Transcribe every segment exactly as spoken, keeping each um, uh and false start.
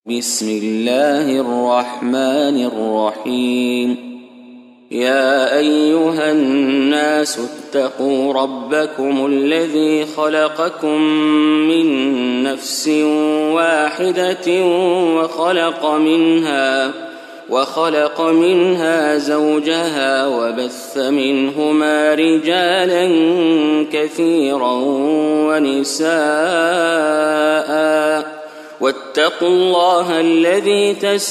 بسم الله الرحمن الرحيم. يا أيها الناس اتقوا ربكم الذي خلقكم من نفس واحدة وخلق منها وخلق منها زوجها وبث منهما رجالا كثيرا ونساء واتقوا الله الذي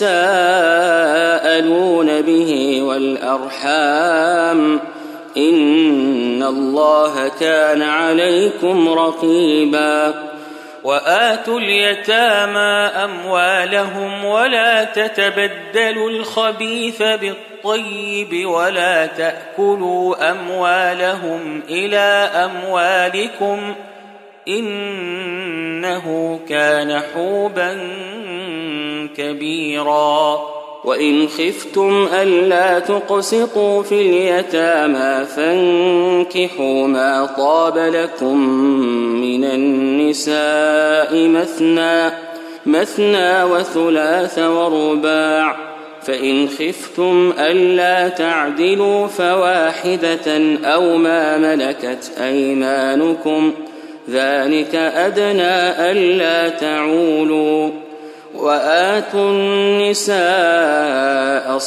تساءلون به والأرحام إن الله كان عليكم رقيبا. وآتوا اليتامى أموالهم ولا تتبدلوا الخبيث بالطيب ولا تأكلوا أموالهم إلى أموالكم إنه كان حوبا كبيرا. وإن خفتم ألا تقسطوا في اليتامى فانكحوا ما طاب لكم من النساء مثنى مثنى وثلاث ورباع، فإن خفتم ألا تعدلوا فواحدة أو ما ملكت أيمانكم ذلك أدنى ألا تعولوا. وآتوا النساء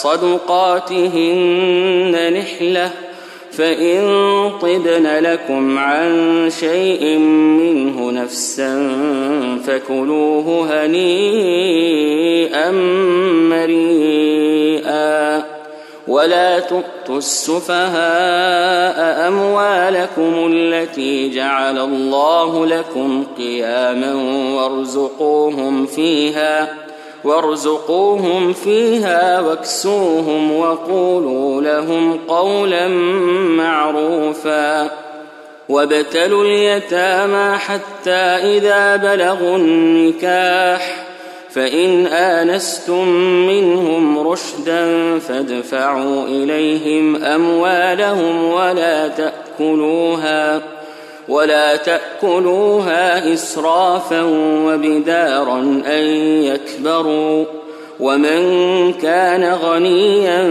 صدقاتهن نحلة فإن طبن لكم عن شيء منه نفسا فكلوه هنيئا مريئا. ولا تؤتوا السفهاء أموالكم التي جعل الله لكم قياما وارزقوهم فيها وارزقوهم فيها واكسوهم وقولوا لهم قولا معروفا. وابتلوا اليتامى حتى إذا بلغوا النكاح فإن آنستم منهم رشدا فادفعوا إليهم أموالهم ولا تأكلوها ولا تأكلوها إسرافا وبدارا أن يكبروا. ومن كان غنيا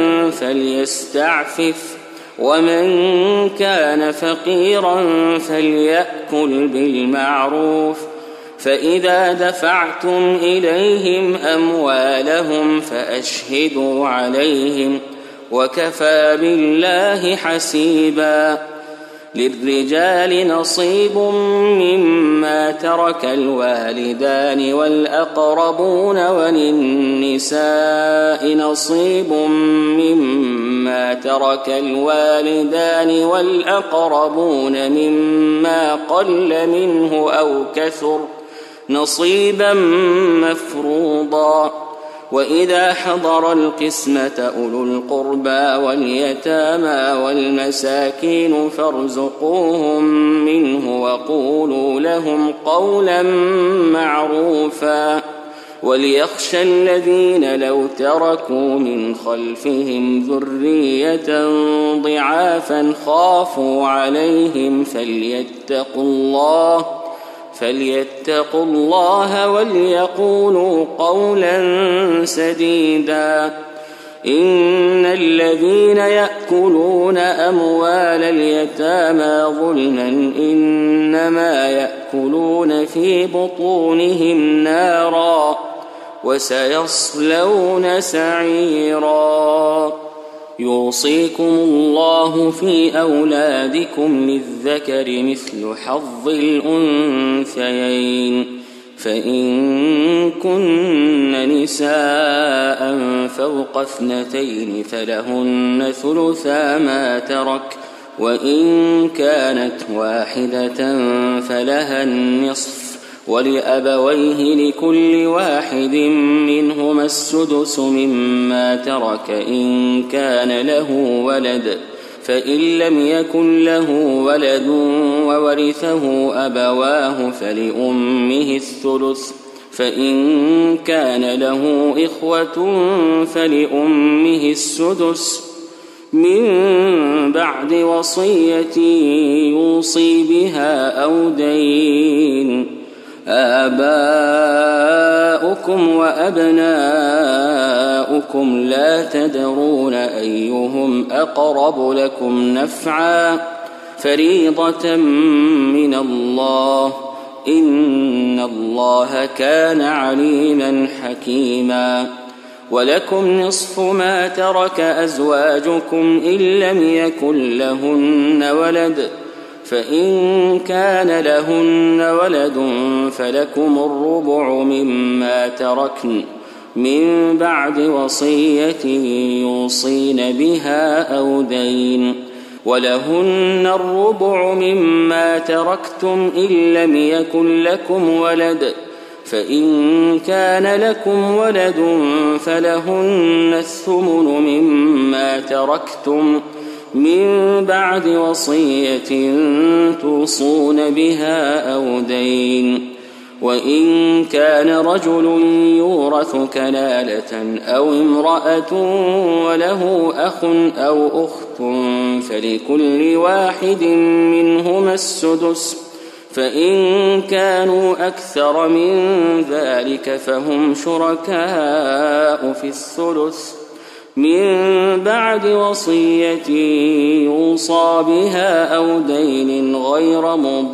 فليستعفف ومن كان فقيرا فليأكل بالمعروف. فإذا دفعتم إليهم أموالهم فأشهدوا عليهم وكفى بالله حسيبا. للرجال نصيب مما ترك الوالدان والأقربون وللنساء نصيب مما ترك الوالدان والأقربون مما قل منه أو كثر نصيبا مفروضا. وإذا حضر القسمة أولو القربى واليتامى والمساكين فارزقوهم منه وقولوا لهم قولا معروفا. وليخشى الذين لو تركوا من خلفهم ذرية ضعافا خافوا عليهم فليتقوا الله فليتقوا الله وليقولوا قولا سديدا. إن الذين يأكلون أموال اليتامى ظلما إنما يأكلون في بطونهم نارا وسيصلون سعيرا. يوصيكم الله في أولادكم للذكر مثل حظ الأنثيين فإن كن نساء فوق اثنتين فلهن ثلثا ما ترك وإن كانت واحدة فلها النصف ولأبويه لكل واحد منهما السدس مما ترك إن كان له ولد فإن لم يكن له ولد وورثه أبواه فلأمه الثلث فإن كان له إخوة فلأمه السدس من بعد وصية يوصي بها أو دين. آباؤكم وأبناؤكم لا تدرون أيهم أقرب لكم نفعا فريضة من الله إن الله كان عليما حكيما ولكم نصف ما ترك أزواجكم إن لم يكن لهن ولد فإن كان لهن ولد فلكم الربع مما تركن من بعد وصية يوصين بها أو دين ولهن الربع مما تركتم إن لم يكن لكم ولد فإن كان لكم ولد فلهن الثمن مما تركتم من بعد وصية توصون بها أو دين وإن كان رجل يورث كلالة أو امرأة وله أخ أو أخت فلكل واحد منهما السدس فإن كانوا أكثر من ذلك فهم شركاء في الثلث من بعد وصية يوصى بها أو دين غير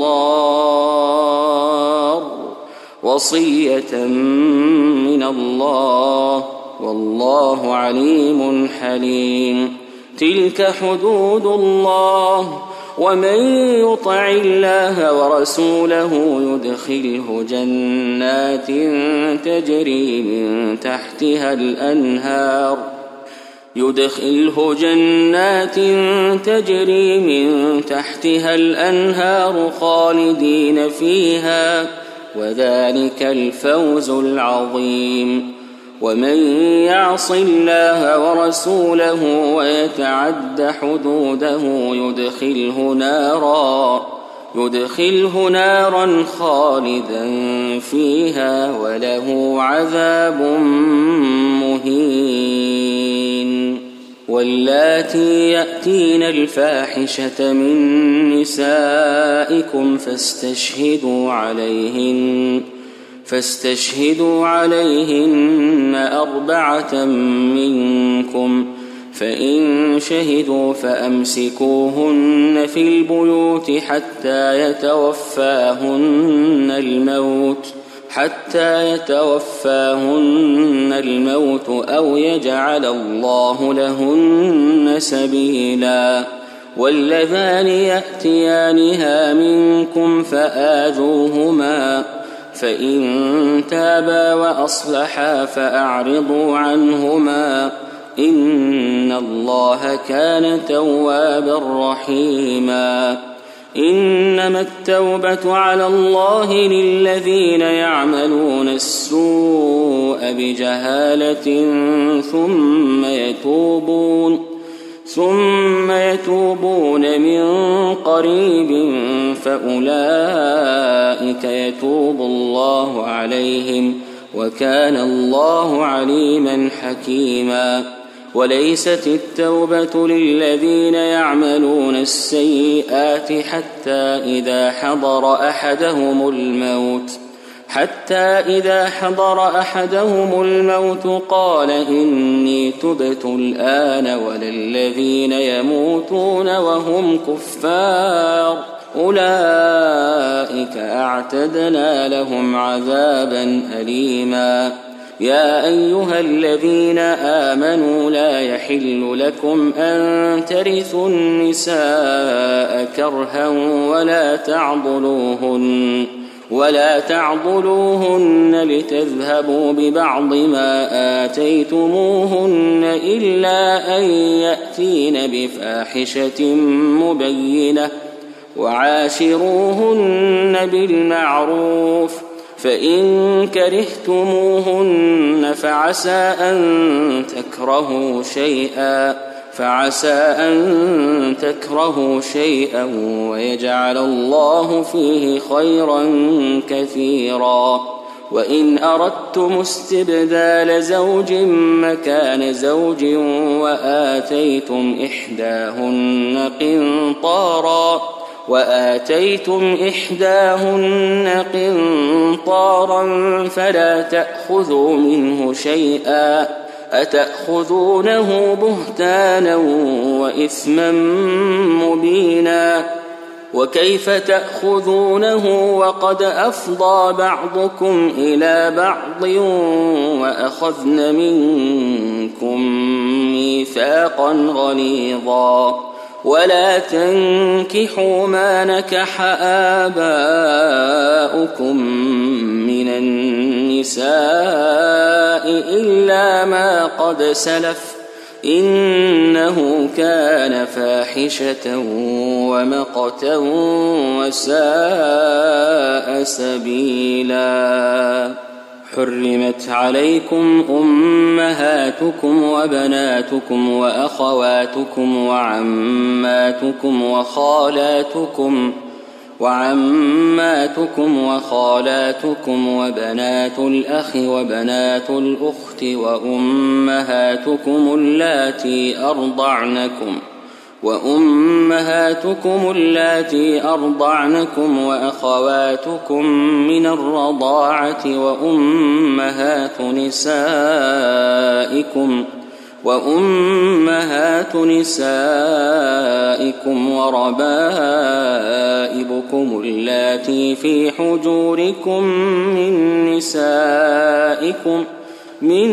مضار وصية من الله والله عليم حليم تلك حدود الله ومن يطع الله ورسوله يدخله جنات تجري من تحتها الأنهار يدخله جنات تجري من تحتها الأنهار خالدين فيها وذلك الفوز العظيم ومن يعص الله ورسوله ويتعد حدوده يدخله نارا يدخله نارا خالدا فيها وله عذاب مهين واللاتي يأتين الفاحشة من نسائكم فاستشهدوا عليهن فاستشهدوا عليهن أربعة منكم فإن شهدوا فأمسكوهن في البيوت حتى يتوفاهن الموت حتى يتوفاهن الموت أو يجعل الله لهن سبيلا واللذان يأتيانها منكم فآذوهما فإن تابا وأصلحا فأعرضوا عنهما إن الله كان توابا رحيما إنما التوبة على الله للذين يعملون السوء بجهالة ثم يتوبون ثم يتوبون من قريب فأولئك يتوب الله عليهم وكان الله عليما حكيما وليست التوبة للذين يعملون السيئات حتى إذا حضر أحدهم الموت حتى إذا حضر أحدهم الموت قال إني تبت الآن ولا الذين يموتون وهم كفار أولئك أعتدنا لهم عذابا أليما يا أيها الذين آمنوا لا يحل لكم أن ترثوا النساء كرها ولا تعضلوهن ولا تعضلوهن لتذهبوا ببعض ما آتيتموهن إلا أن يأتين بفاحشة مبينة وعاشروهن بالمعروف فإن كرهتموهن فعسى أن تكرهوا شيئا فعسى أن تكرهوا شيئا ويجعل الله فيه خيرا كثيرا وإن أردتم استبدال زوج مكان زوج وآتيتم إحداهن قنطارا وآتيتم إحداهن قنطارا فلا تأخذوا منه شيئا أتأخذونه بهتانا وإثما مبينا وكيف تأخذونه وقد أفضى بعضكم إلى بعض وأخذن منكم ميثاقا غليظا ولا تنكحوا ما نكح آباؤكم من النساء إلا ما قد سلف إنه كان فاحشة ومقتا وساء سبيلا حرمت عليكم أمهاتكم وبناتكم وأخواتكم وعماتكم وخالاتكم وعماتكم وخالاتكم وبنات الأخ وبنات الأخت وأمهاتكم اللاتي أرضعنكم وأمهاتكم اللاتي أرضعنكم وأخواتكم من الرضاعة وأمهات نسائكم وأمهات نسائكم وربائبكم اللاتي في حجوركم من نسائكم من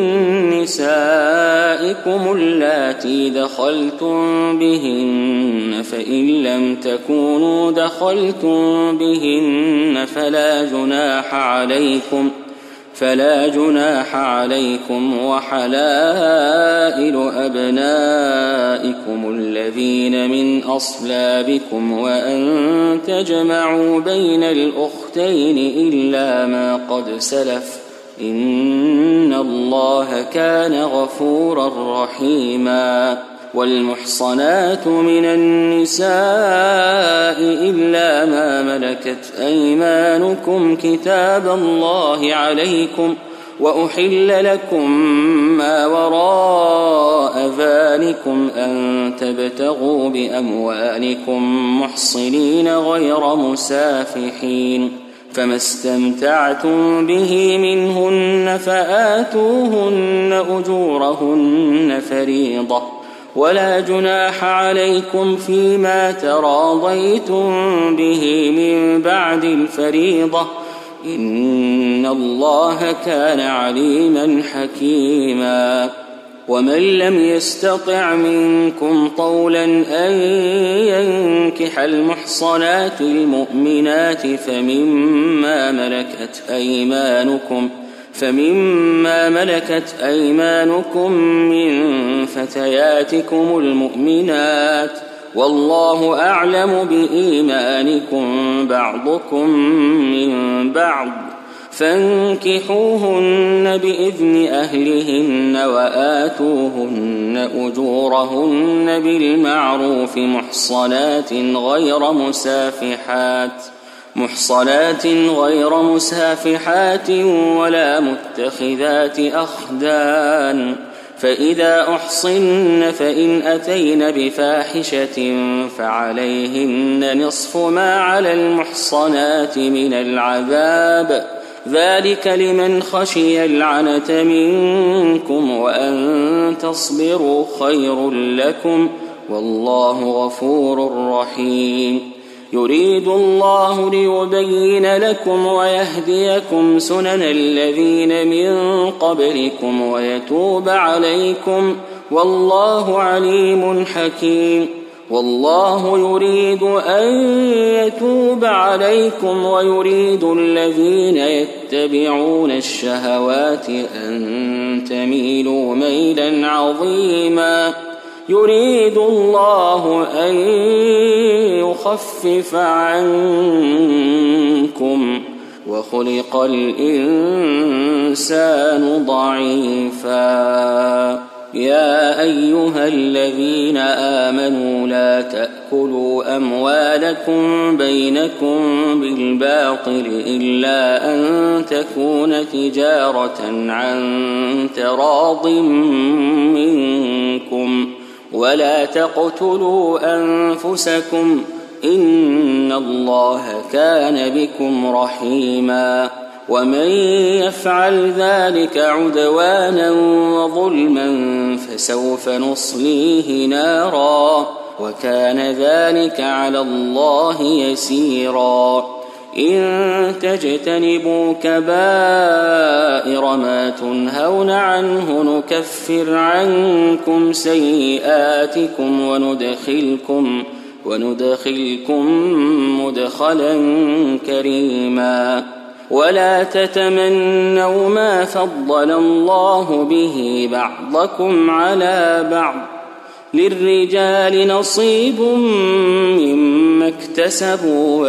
نسائكم اللاتي دخلتم بهن فإن لم تكونوا دخلتم بهن فلا جناح عليكم فلا جناح عليكم وحلائل أبنائكم الذين من أصلابكم وأن تجمعوا بين الأختين إلا ما قد سلف إن الله كان غفورا رحيما والمحصنات من النساء إلا ما ملكت أيمانكم كتاب الله عليكم وأحل لكم ما وراء ذلكم أن تبتغوا بأموالكم محصنين غير مسافحين فما استمتعتم به منهن فآتوهن أجورهن فريضة ولا جناح عليكم فيما تراضيتم به من بعد الفريضة إن الله كان عليما حكيما ومن لم يستطع منكم طولا أن ينكح المحصنات المؤمنات فمما ملكت أيمانكم فمما ملكت أيمانكم من فتياتكم المؤمنات والله أعلم بإيمانكم بعضكم من بعض فانكحوهن بإذن أهلهن وآتوهن أجورهن بالمعروف محصنات غير مسافحات محصنات غير مسافحات ولا متخذات أخدان فإذا أحصن فإن أتين بفاحشة فعليهن نصف ما على المحصنات من العذاب ذلك لمن خشي العنة منكم وأن تصبروا خير لكم والله غفور رحيم يريد الله ليبين لكم ويهديكم سنن الذين من قبلكم ويتوب عليكم والله عليم حكيم والله يريد أن يتوب عليكم ويريد الذين يتبعون الشهوات أن تميلوا ميلا عظيما يريد الله أن يخفف عنكم وخلق الإنسان ضعيفا يا أيها الذين آمنوا لا تأكلوا أموالكم بينكم بالباطل إلا أن تكون تجارة عن تراض منكم ولا تقتلوا أنفسكم إن الله كان بكم رحيما ومن يفعل ذلك عدوانا وظلما فسوف نصليه نارا وكان ذلك على الله يسيرا إن تجتنبوا كبائر ما تنهون عنه نكفر عنكم سيئاتكم وندخلكم وندخلكم مدخلا كريما ولا تتمنوا ما فضل الله به بعضكم على بعض للرجال نصيب مما اكتسبوا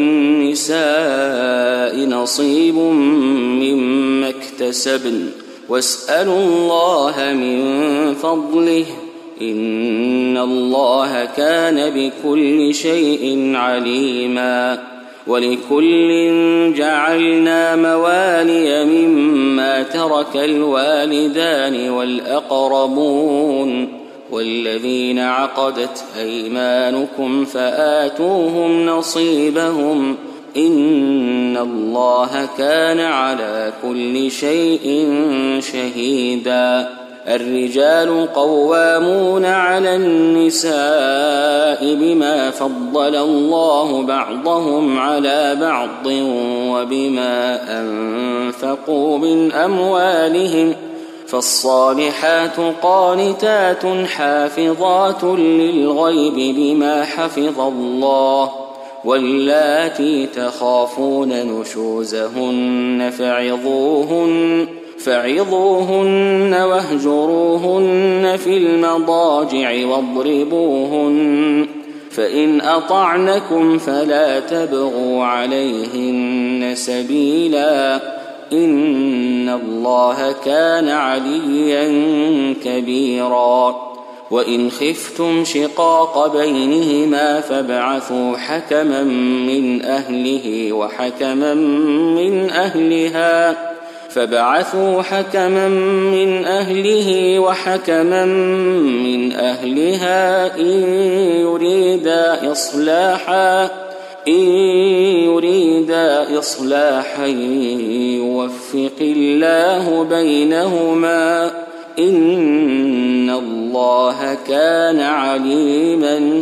وللنساء نصيب مما اكتسبن واسألوا الله من فضله إن الله كان بكل شيء عليما ولكل جعلنا موالي مما ترك الوالدان والأقربون والذين عقدت أيمانكم فآتوهم نصيبهم إن الله كان على كل شيء شهيدا الرجال قوامون على النساء بما فضل الله بعضهم على بعض وبما أنفقوا من أموالهم فالصالحات قانتات حافظات للغيب بما حفظ الله واللاتي تخافون نشوزهن فعظوهن فعظوهن واهجروهن في المضاجع واضربوهن فإن أطعنكم فلا تبغوا عليهن سبيلا إن الله كان عليا كبيرا وإن خفتم شقاق بينهما فابعثوا حكما من أهله وحكما من أهلها فابعثوا حكما من أهله وحكما من أهلها إن يريدا إصلاحا إن يريدا إصلاحا يوفق الله بينهما إن الله كان عليما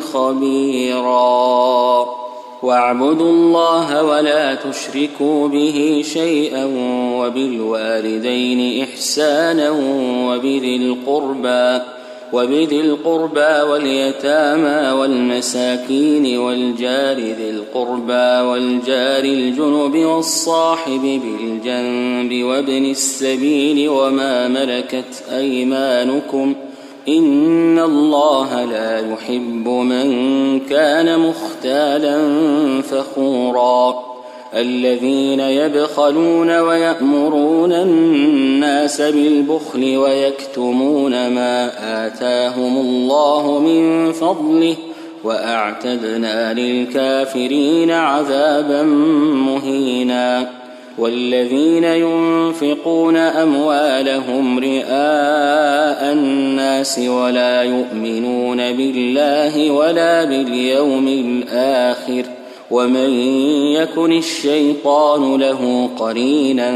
خبيرا واعبدوا الله ولا تشركوا به شيئا وبالوالدين إحسانا وبذي القربى وبذي القربى واليتامى والمساكين والجار ذي القربى والجار الجنب والصاحب بالجنب وابن السبيل وما ملكت أيمانكم إن الله لا يحب من كان مختالا فخورا الذين يبخلون ويأمرون الناس بالبخل ويكتمون ما آتاهم الله من فضله وأعتدنا للكافرين عذابا مهينا والذين ينفقون أموالهم رئاء الناس ولا يؤمنون بالله ولا باليوم الآخر ومن يكن الشيطان له قرينا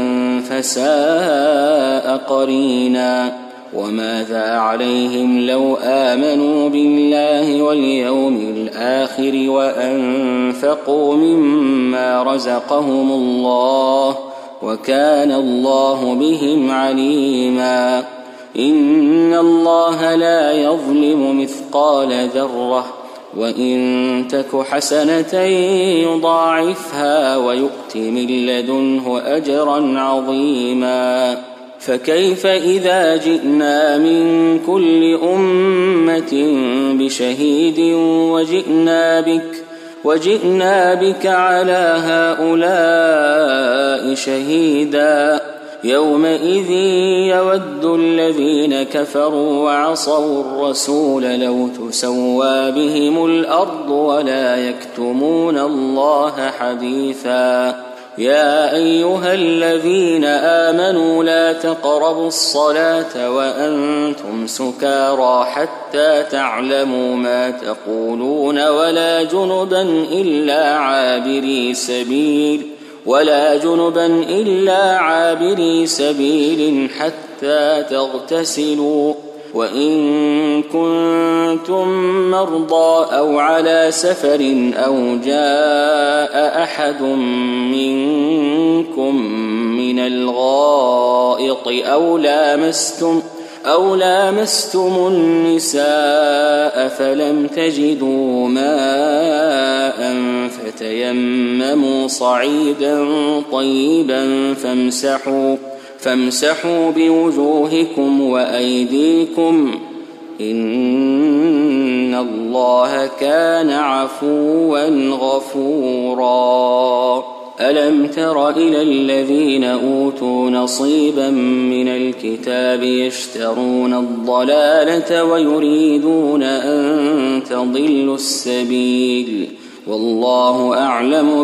فساء قرينا وماذا عليهم لو آمنوا بالله واليوم الآخر وأنفقوا مما رزقهم الله وكان الله بهم عليما إن الله لا يظلم مثقال ذرة وإن تك حسنة يضاعفها ويؤت من لدنه أجرا عظيما فكيف إذا جئنا من كل أمة بشهيد وجئنا بك وجئنا بك على هؤلاء شهيدا يومئذ يود الذين كفروا وعصوا الرسول لو تسوى بهم الأرض ولا يكتمون الله حديثا يا أيها الذين آمنوا لا تقربوا الصلاة وأنتم سكارى حتى تعلموا ما تقولون ولا جنبا إلا عابري سبيل ولا جنبا إلا عابري سبيل حتى تغتسلوا وإن كنتم مرضى أو على سفر أو جاء أحد منكم من الغائط أو لامستم أو لامستم النساء فلم تجدوا ماء فتيمموا صعيدا طيبا فامسحوا فامسحوا بوجوهكم وأيديكم إن الله كان عفوا غفورا. ألم تر إلى الذين أوتوا نصيبا من الكتاب يشترون الضلالة ويريدون أن تضلوا السبيل والله أعلم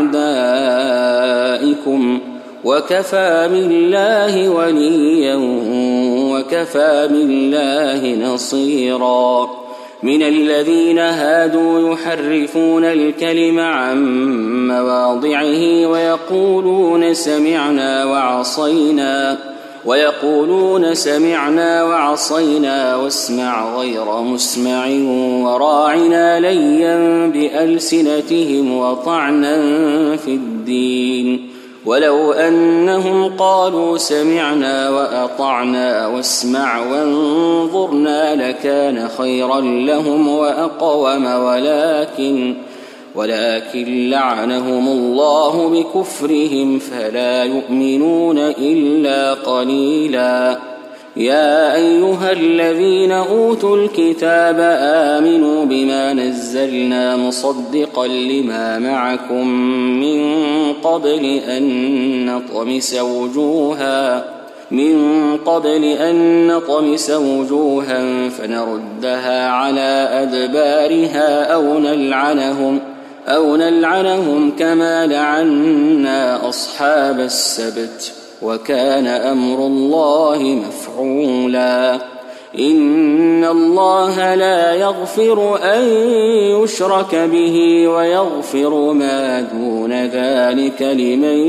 بأعدائكم وكفى بالله وليا وكفى بالله نصيرا. من الذين هادوا يحرفون الكلم عن مواضعه ويقولون سمعنا وعصينا ويقولون سمعنا وعصينا واسمع غير مسمع وراعنا ليا بألسنتهم وطعنا في الدين ولو أنهم قالوا سمعنا وأطعنا واسمع وانظرنا لكان خيرا لهم وأقوم ولكن ولكن لعنهم الله بكفرهم فلا يؤمنون إلا قليلا. يا أيها الذين أوتوا الكتاب آمنوا بما نزلنا مصدقا لما معكم من قبل أن نطمس وجوها من قبل أن نطمس وجوها فنردها على أدبارها أو نلعنهم أو نلعنهم كما لعنا أصحاب السبت وكان أمر الله مفعولا. إن الله لا يغفر أن يشرك به ويغفر ما دون ذلك لمن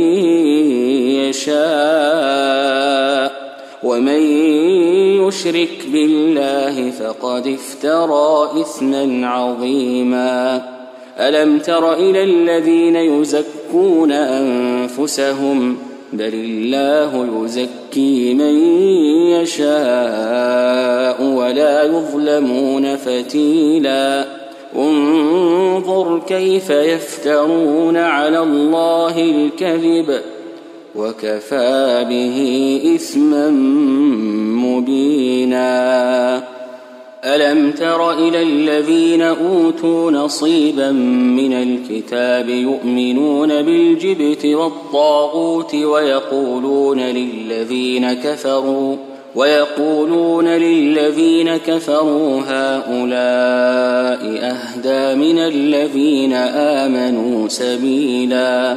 يشاء ومن يشرك بالله فقد افترى إثما عظيما. ألم تر إلى الذين يزكون أنفسهم بل الله يزكي من يشاء ولا يظلمون فتيلا. انظر كيف يفترون على الله الكذب وكفى به إثما مبينا. ألم تر إلى الذين أوتوا نصيبا من الكتاب يؤمنون بالجبت والطاغوت ويقولون للذين كفروا ويقولون للذين كفروا هؤلاء أهدى من الذين آمنوا سبيلا.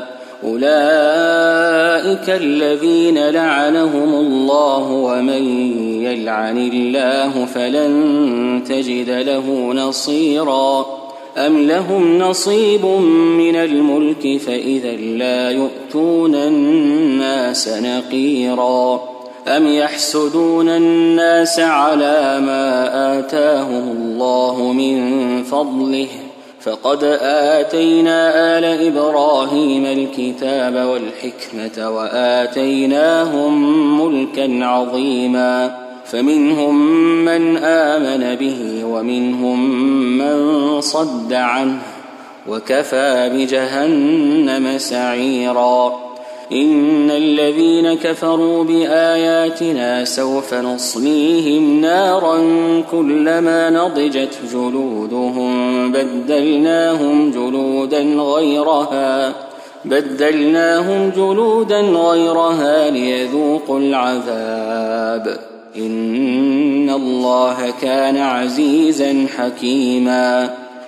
أولئك الذين لعنهم الله ومن يلعن الله فلن تجد له نصيرا. أم لهم نصيب من الملك فإذا لا يؤتون الناس نقيرا. أم يحسدون الناس على ما آتاهم الله من فضله فقد آتينا آل إبراهيم الكتاب والحكمة وآتيناهم ملكا عظيما فمنهم من آمن به ومنهم من صد عنه وكفى بجهنم سعيرا. إن الذين كفروا بآياتنا سوف نصليهم نارا كلما نضجت جلودهم بدلناهم جلودا غيرها بدلناهم جلودا غيرها ليذوقوا العذاب إن الله كان عزيزا حكيما.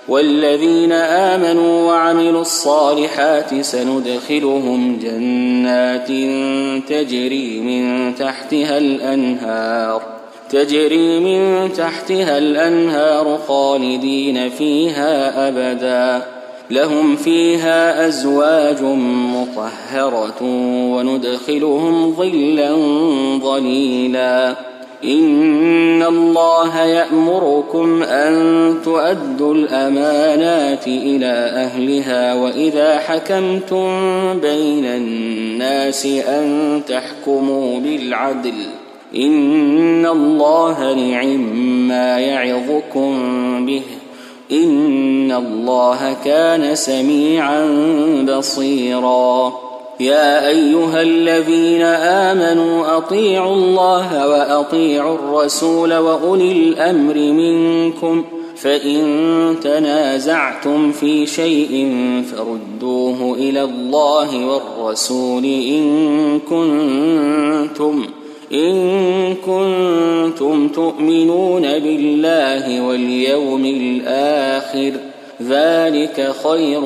والذين آمنوا وعملوا الصالحات سندخلهم جنات تجري من تحتها الأنهار تجري من تحتها الأنهار خالدين فيها أبدا لهم فيها أزواج مطهرة وندخلهم ظلا ظليلا إن الله يأمركم أن تؤدوا الأمانات إلى أهلها وإذا حكمتم بين الناس أن تحكموا بالعدل إن الله نعم يعظكم به إن الله كان سميعا بصيرا يا أيها الذين آمنوا أطيعوا الله وأطيعوا الرسول وأولي الأمر منكم فإن تنازعتم في شيء فردوه إلى الله والرسول إن كنتم إن كنتم تؤمنون بالله واليوم الآخر ذلك خير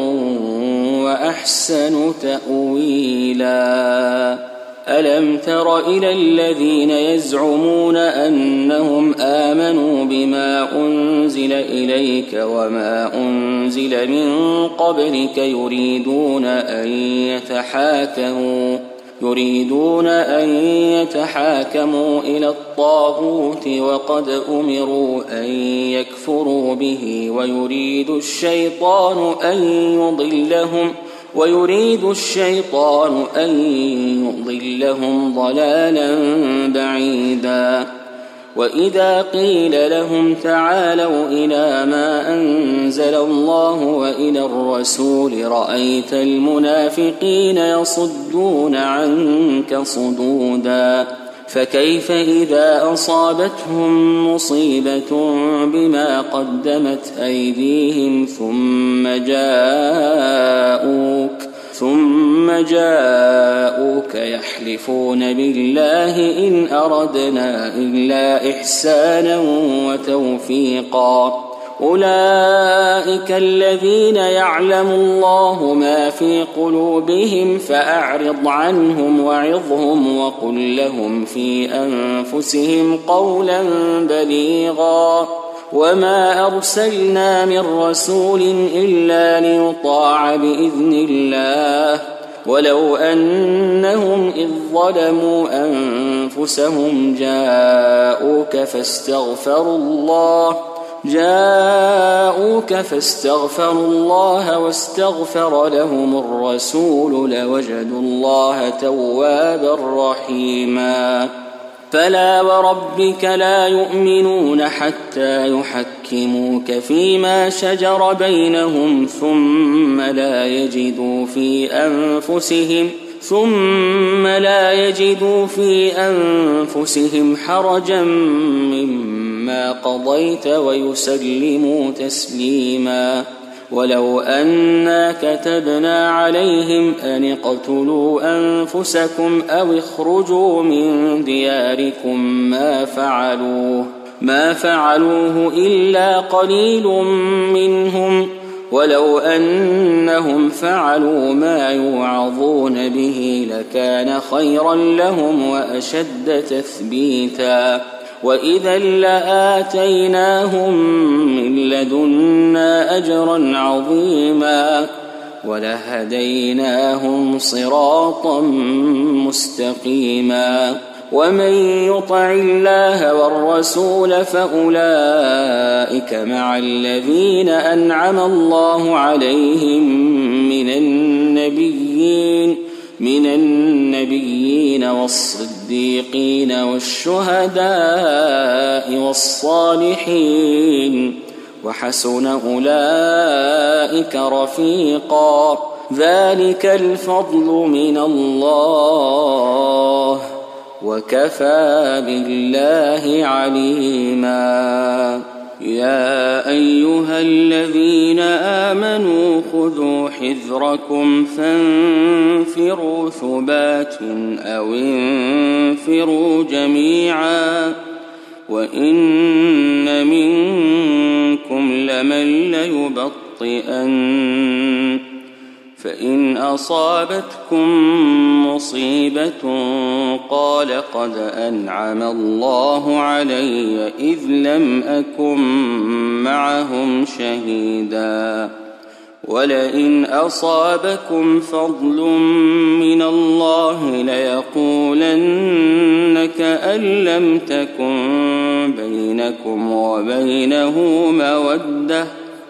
وأحسن تأويلا ألم تر إلى الذين يزعمون أنهم آمنوا بما أنزل إليك وما أنزل من قبلك يريدون أن يتحاكموا يريدون أن يتحاكموا إلى الطاغوت وقد أمروا أن يكفروا به ويريد الشيطان أن يضلهم ويريد الشيطان أن يضلهم ضلالا بعيدا وإذا قيل لهم تعالوا إلى ما أنزل الله وإلى الرسول رأيت المنافقين يصدون عنك صدودا فكيف إذا أصابتهم مصيبة بما قدمت أيديهم ثم جاءوك ثم جاءوك يحلفون بالله إن أردنا إلا إحسانا وتوفيقا أولئك الذين يعلم الله ما في قلوبهم فأعرض عنهم وعظهم وقل لهم في أنفسهم قولا بليغا وما أرسلنا من رسول إلا ليطاع بإذن الله ولو أنهم إذ ظلموا أنفسهم جاءوك فاستغفروا الله جاءوك فاستغفروا الله واستغفر لهم الرسول لوجدوا الله توابا رحيما فلا وربك لا يؤمنون حتى يحكموك فيما شجر بينهم ثم لا يجدوا في أنفسهم ثم لا يجدوا في أنفسهم حرجا مما قضيت ويسلموا تسليما ولو أنا كتبنا عليهم أن اقتلوا أنفسكم أو اخرجوا من دياركم ما فعلوه ما فعلوه إلا قليل منهم ولو أنهم فعلوا ما يوعظون به لكان خيرا لهم وأشد تثبيتا وإذا لآتيناهم من لدنا أجرا عظيما ولهديناهم صراطا مستقيما ومن يطع الله والرسول فأولئك مع الذين أنعم الله عليهم من النبيين من النبيين والصديقين والشهداء والصالحين وحسن أولئك رفيقا ذلك الفضل من الله وكفى بالله عليما يا أيها الذين آمنوا خذوا حذركم فانفروا ثبات أو انفروا جميعا وإن منكم لمن ليبطئن فإن أصابتكم مصيبة قال قد أنعم الله علي إذ لم أكن معهم شهيدا ولئن أصابكم فضل من الله ليقولن كأن لم تكن بينكم وبينه مودة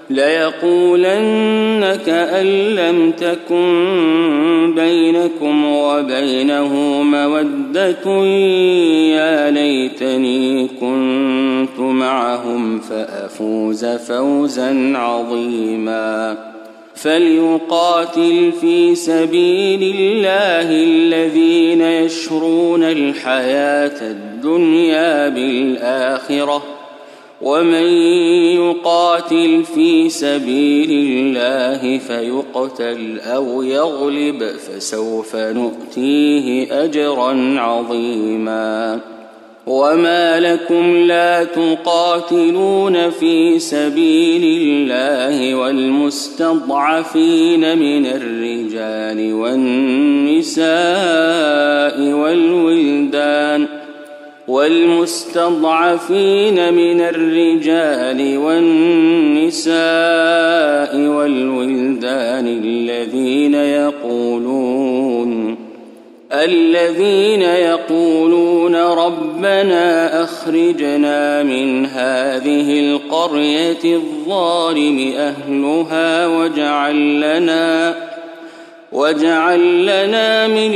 ليقولن كأن لم تكن بينكم وبينه مودة يا ليتني كنت معهم فأفوز فوزا عظيما فليقاتل في سبيل الله الذين يشرون الحياة الدنيا بالآخرة ومن يقاتل في سبيل الله فيقتل أو يغلب فسوف نؤتيه أجرا عظيما وما لكم لا تقاتلون في سبيل الله والمستضعفين من الرجال والنساء والولدان والمستضعفين من الرجال والنساء والولدان الذين يقولون الذين يقولون ربنا أخرجنا من هذه القرية الظالم أهلها واجعل لنا واجعل لنا من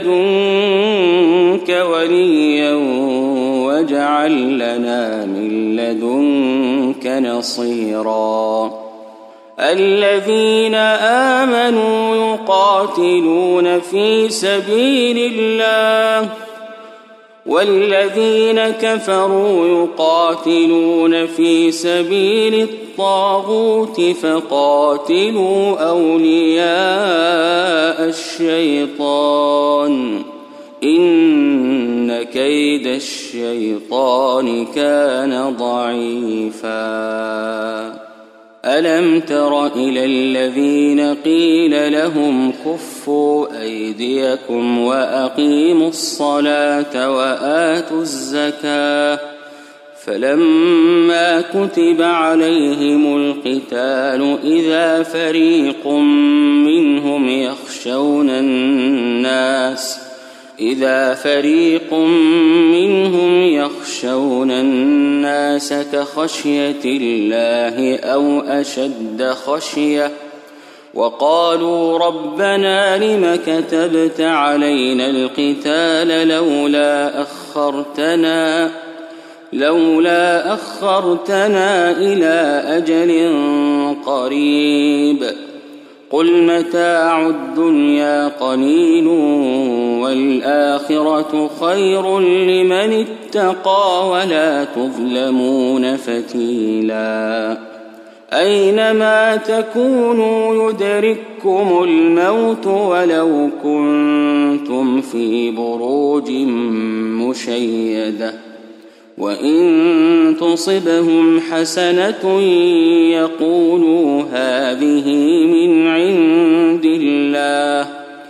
لدنك وليا واجعل لنا من لدنك نصيرا الذين آمنوا يقاتلون في سبيل الله والذين كفروا يقاتلون في سبيل الطاغوت فقاتلوا أولياء الشيطان إن كيد الشيطان كان ضعيفا ألم تر إلى الذين قيل لهم كفوا أيديكم وأقيموا الصلاة وآتوا الزكاة فلما كتب عليهم القتال إذا فريق منهم يخشون الناس إذا فريق منهم يخشون الناس كخشية الله أو أشد خشية وقالوا ربنا لم كتبت علينا القتال لولا أخرتنا لولا أخرتنا إلى أجل قريب قل متاع الدنيا قليل والآخرة خير لمن اتقى ولا تظلمون فتيلا أينما تكونوا يدرككم الموت ولو كنتم في بروج مشيدة وإن تصبهم حسنة يقولوا هذه من عند الله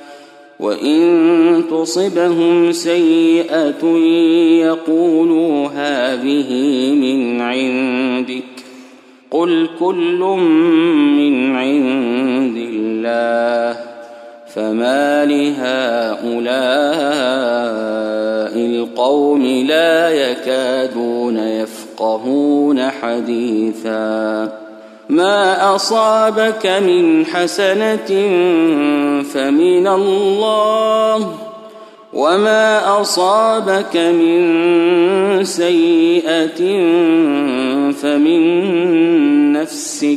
وإن تصبهم سيئة يقولوا هذه من عندك قل كل من عند الله فما لهؤلاء القوم لا يكادون يفقهون حديثا ما أصابك من حسنة فمن الله وما أصابك من سيئة فمن نفسك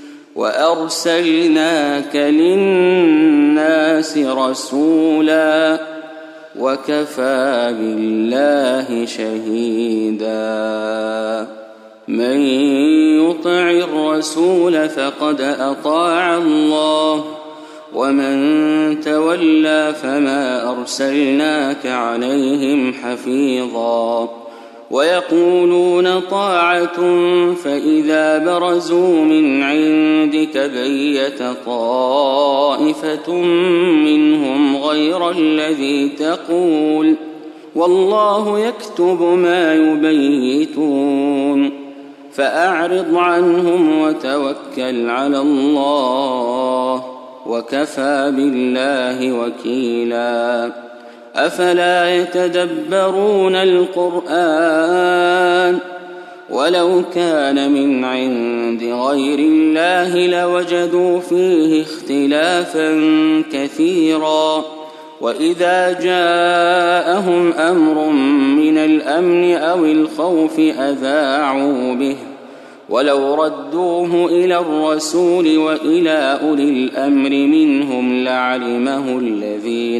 وأرسلناك للناس رسولا وكفى بالله شهيدا من يطع الرسول فقد أطاع الله ومن تولى فما أرسلناك عليهم حفيظا ويقولون طاعة فإذا برزوا من عندك بيت طائفة منهم غير الذي تقول والله يكتب ما يبيتون فأعرض عنهم وتوكل على الله وكفى بالله وكيلا أفلا يتدبرون القرآن ولو كان من عند غير الله لوجدوا فيه اختلافا كثيرا وإذا جاءهم أمر من الأمن أو الخوف أذاعوا به ولو ردوه إلى الرسول وإلى أولي الأمر منهم لعلمه الذين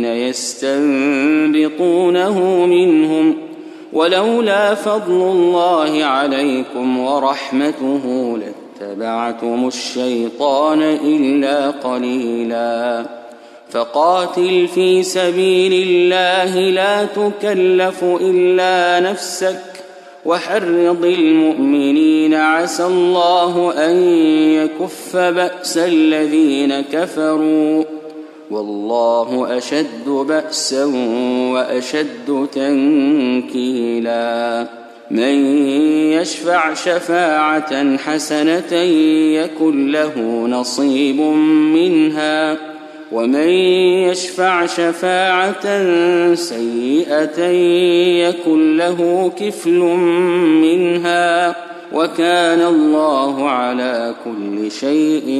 يستنبطونه منهم ولولا فضل الله عليكم ورحمته لاتبعتم الشيطان إلا قليلا فقاتل في سبيل الله لا تكلف إلا نفسك وحرض المؤمنين عسى الله أن يكف بأس الذين كفروا والله أشد بأسا وأشد تنكيلا من يشفع شفاعة حسنة يكن له نصيب منها ومن يشفع شفاعة سيئة يكن له كفل منها وكان الله على كل شيء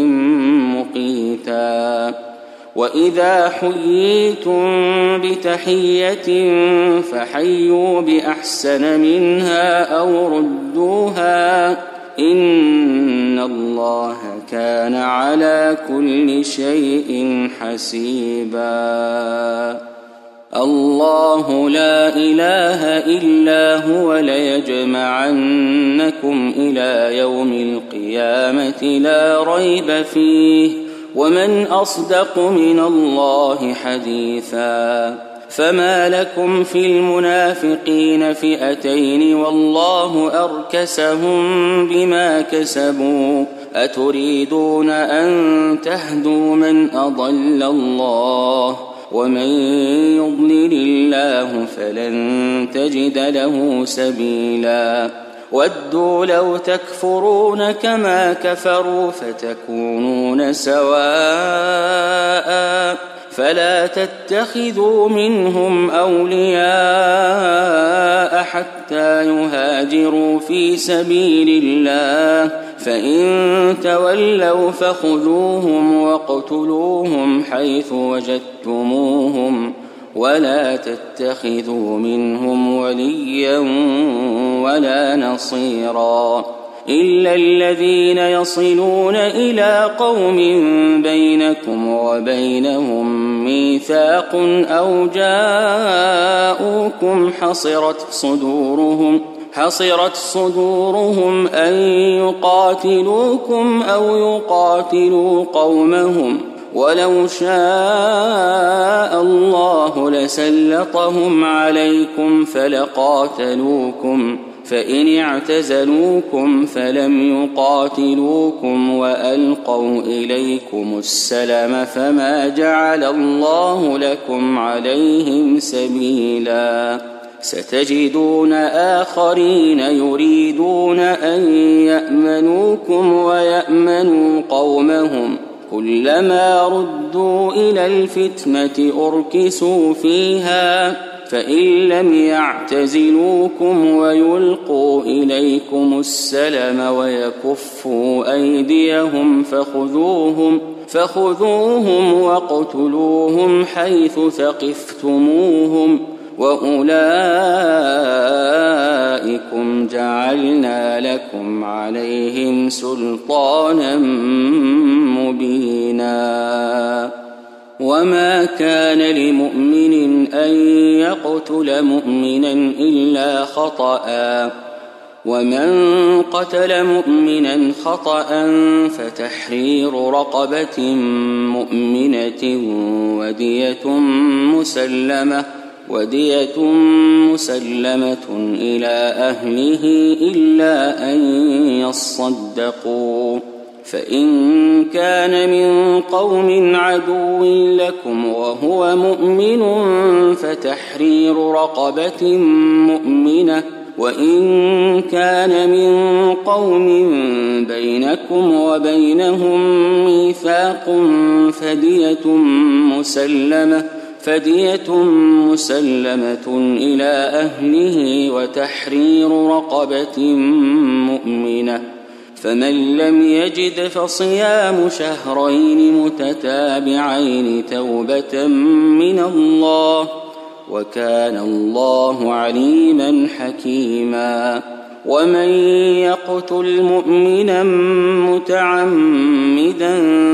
مقيتا وإذا حييتم بتحية فحيوا بأحسن منها أو ردوها إن الله كان على كل شيء حسيبا الله لا إله إلا هو ليجمعنكم إلى يوم القيامة لا ريب فيه ومن أصدق من الله حديثا فما لكم في المنافقين فئتين والله أركسهم بما كسبوا أتريدون أن تهدوا من أضل الله ومن يضلل الله فلن تجد له سبيلا ودوا لو تكفرون كما كفروا فتكونون سواء فلا تتخذوا منهم أولياء حتى يهاجروا في سبيل الله فإن تولوا فخذوهم واقتلوهم حيث وجدتموهم ولا تتخذوا منهم وليا ولا نصيرا إلا الذين يصلون إلى قوم بينكم وبينهم ميثاق أو جاءوكم حصرت صدورهم حصرت صدورهم أن يقاتلوكم أو يقاتلوا قومهم ولو شاء الله لسلطهم عليكم فلقاتلوكم فإن اعتزلوكم فلم يقاتلوكم وألقوا إليكم السلم فما جعل الله لكم عليهم سبيلا ستجدون آخرين يريدون أن يأمنوكم ويأمنوا قومهم كلما ردوا إلى الفتنة أركسوا فيها فإن لم يعتزلوكم ويلقوا إليكم السلم ويكفوا أيديهم فخذوهم فخذوهم واقتلوهم حيث ثقفتموهم وأولئكم جعلنا لكم عليهم سلطانا مبينا وما كان لمؤمن أن يقتل مؤمنا إلا خطأ ومن قتل مؤمنا خطأ فتحرير رقبة مؤمنة ودية مسلمة ودية مسلمة إلى أهله إلا أن يصدقوا. فإن كان من قوم عدو لكم وهو مؤمن فتحرير رقبة مؤمنة، وإن كان من قوم بينكم وبينهم ميثاق فدية مسلمة فدية مسلمة إلى أهله وتحرير رقبة مؤمنة. فمن لم يجد فصيام شهرين متتابعين توبة من الله، وكان الله عليما حكيما. ومن يقتل مؤمنا متعمدا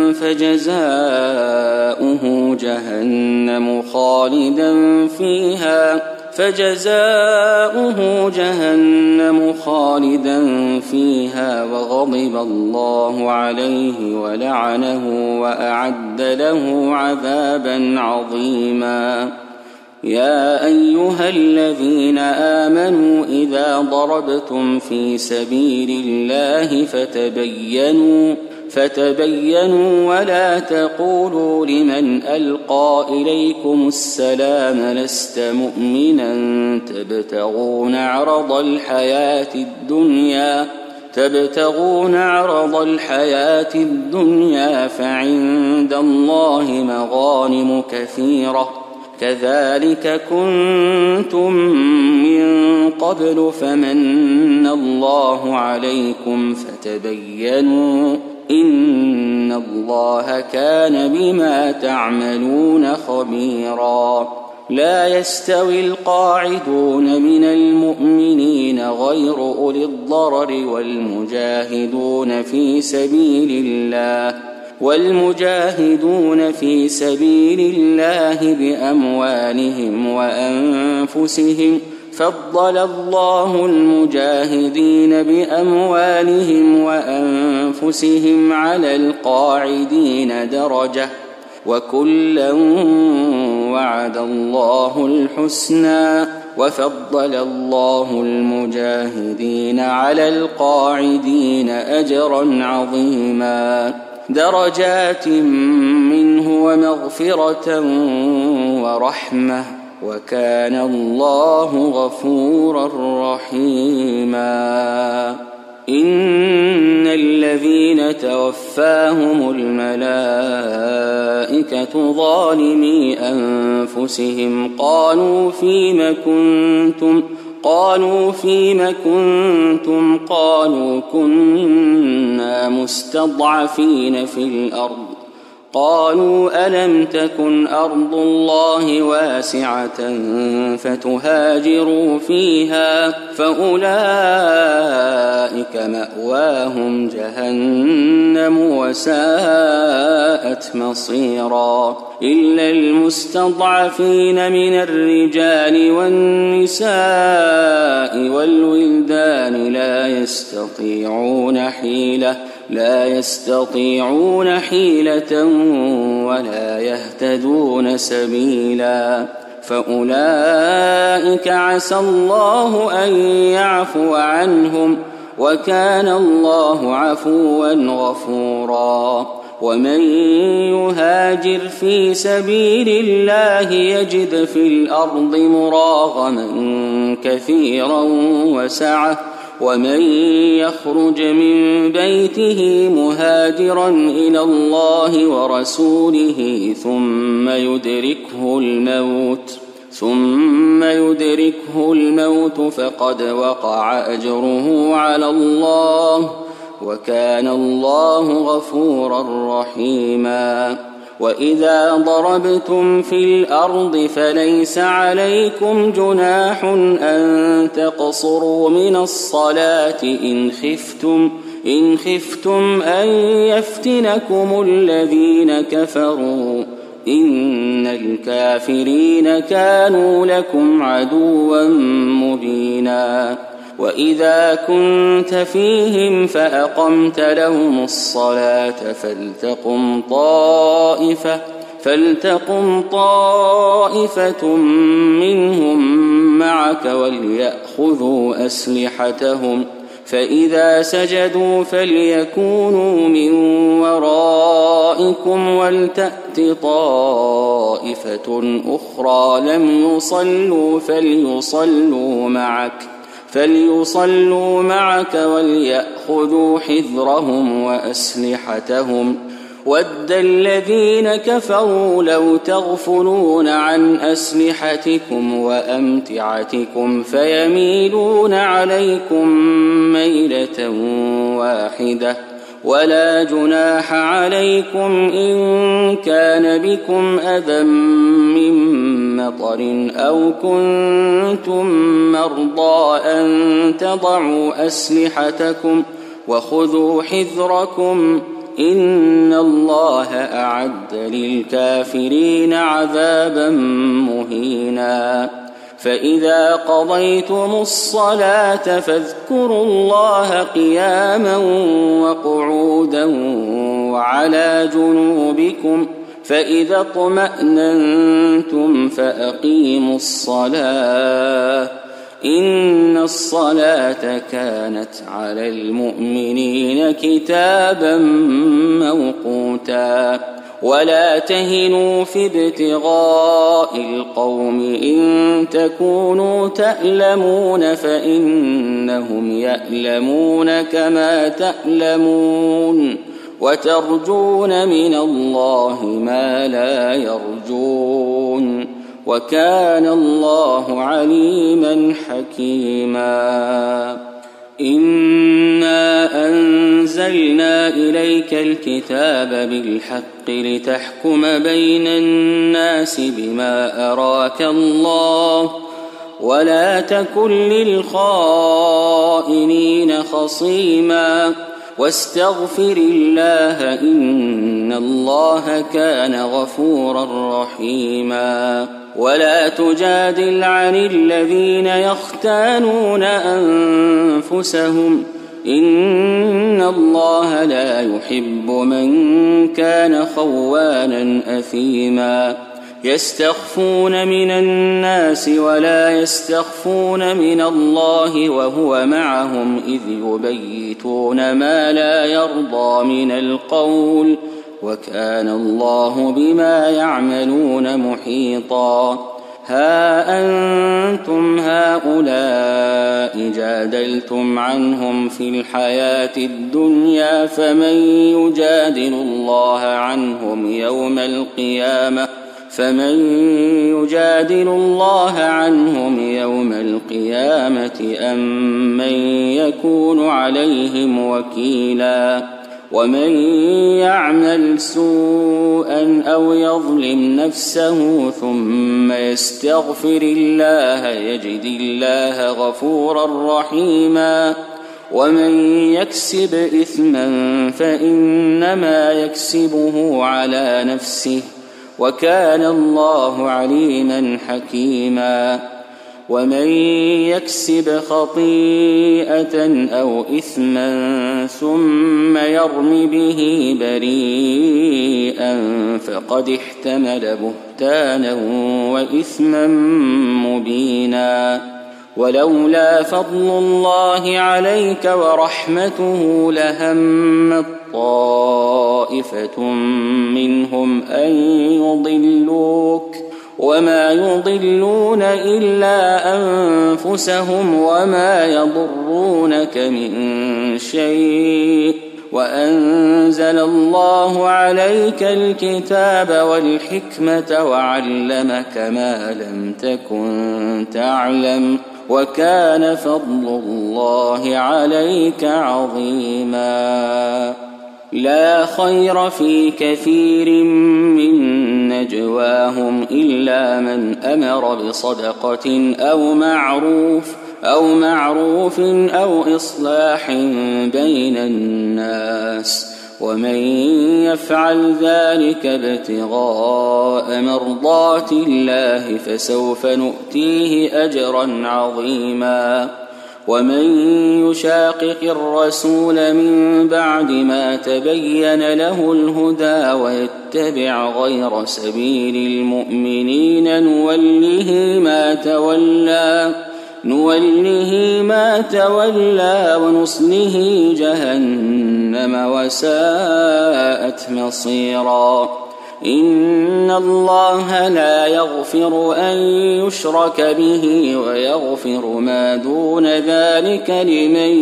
فجزاؤه جهنم خالدا فيها فجزاؤه جهنم خالدا فيها وغضب الله عليه ولعنه وأعد له عذابا عظيما. يا أيها الذين آمنوا إذا ضربتم في سبيل الله فتبينوا فتبينوا ولا تقولوا لمن ألقى إليكم السلام لست مؤمنا تبتغون عرض الحياة الدنيا تبتغون عرض الحياة الدنيا فعند الله مغانم كثيرة كذلك كنتم من قبل فمن الله عليكم فتبينوا إن الله كان بما تعملون خبيرا. لا يستوي القاعدون من المؤمنين غير أولي الضرر والمجاهدون في سبيل الله والمجاهدون في سبيل الله بأموالهم وأنفسهم فضل الله المجاهدين بأموالهم وأنفسهم على القاعدين درجة وكلا وعد الله الحسنى وفضل الله المجاهدين على القاعدين أجرا عظيما درجات منه ومغفرة ورحمة وكان الله غفورا رحيما. إن الذين توفاهم الملائكة ظالمي أنفسهم قالوا فيم كنتم قالوا فيم كنتم قالوا كنا مستضعفين في الأرض قالوا ألم تكن أرض الله واسعة فتهاجروا فيها فأولئك مأواهم جهنم وساءت مصيرا. إلا المستضعفين من الرجال والنساء والولدان لا يستطيعون حيلة لا يستطيعون حيلة ولا يهتدون سبيلا فأولئك عسى الله أن يعفو عنهم وكان الله عفوا غفورا. ومن يهاجر في سبيل الله يجد في الأرض مراغما كثيرا وسعة ومن يخرج من بيته مهاجرا إلى الله ورسوله ثم يدركه الموت ثم يدركه الموت فقد وقع أجره على الله وكان الله غفورا رحيما. وإذا ضربتم في الأرض فليس عليكم جناح أن تقصروا من الصلاة إن خفتم إن خفتم أن يفتنكم الذين كفروا إن الكافرين كانوا لكم عدوا مبينا. وإذا كنت فيهم فأقمت لهم الصلاة فلتقم طائفة فلتقم طائفة منهم معك وليأخذوا أسلحتهم فإذا سجدوا فليكونوا من ورائكم ولتأت طائفة أخرى لم يصلوا فليصلوا معك فليصلوا معك وليأخذوا حذرهم وأسلحتهم ود الذين كفروا لو تغفلون عن أسلحتكم وأمتعتكم فيميلون عليكم ميلة واحدة ولا جناح عليكم إن كان بكم أذى من مطر أو كنتم مرضى أن تضعوا أسلحتكم وخذوا حذركم إن الله أعد للكافرين عذابا مهينا فإذا قضيتم الصلاة فاذكروا الله قياما وقعودا وعلى جنوبكم فإذا اطمأننتم فأقيموا الصلاة إن الصلاة كانت على المؤمنين كتابا موقوتا ولا تهنوا في ابتغاء القوم إن تكونوا تألمون فإنهم يألمون كما تألمون وترجون من الله ما لا يرجون وكان الله عليما حكيما إنا أنزلنا إليك الكتاب بالحق لتحكم بين الناس بما أراك الله ولا تكن للخائنين خصيما واستغفر الله إن الله كان غفورا رحيما ولا تجادل عن الذين يختانون أنفسهم إن الله لا يحب من كان خوانا أثيما يستخفون من الناس ولا يستخفون من الله وهو معهم إذ يبيتون ما لا يرضى من القول وكان الله بما يعملون محيطا ها أنتم هؤلاء جادلتم عنهم في الحياة الدنيا فمن يجادل الله عنهم يوم القيامة فمن يجادل الله عنهم يوم القيامة أم من يكون عليهم وكيلا ومن يعمل سوءا أو يظلم نفسه ثم يستغفر الله يجد الله غفورا رحيما ومن يكسب إثما فإنما يكسبه على نفسه وكان الله عليما حكيما ومن يكسب خطيئة أو إثما ثم يرم به بريئا فقد احتمل بهتانا وإثما مبينا ولولا فضل الله عليك ورحمته لهمت طائفة منهم أن يضلوك وما يضلون إلا أنفسهم وما يضرونك من شيء وأنزل الله عليك الكتاب والحكمة وعلمك ما لم تكن تعلم وكان فضل الله عليك عظيما لا خير في كثير من نجواهم إلا من أمر بصدقة أو معروف أو معروف أو إصلاح بين الناس ومن يفعل ذلك ابتغاء مرضات الله فسوف نؤتيه أجرا عظيما ومن يشاقق الرسول من بعد ما تبين له الهدى ويتبع غير سبيل المؤمنين نوله ما تولى نوله ما تولى ونصله جهنم وساءت مصيرا. إن الله لا يغفر أن يشرك به ويغفر ما دون ذلك لمن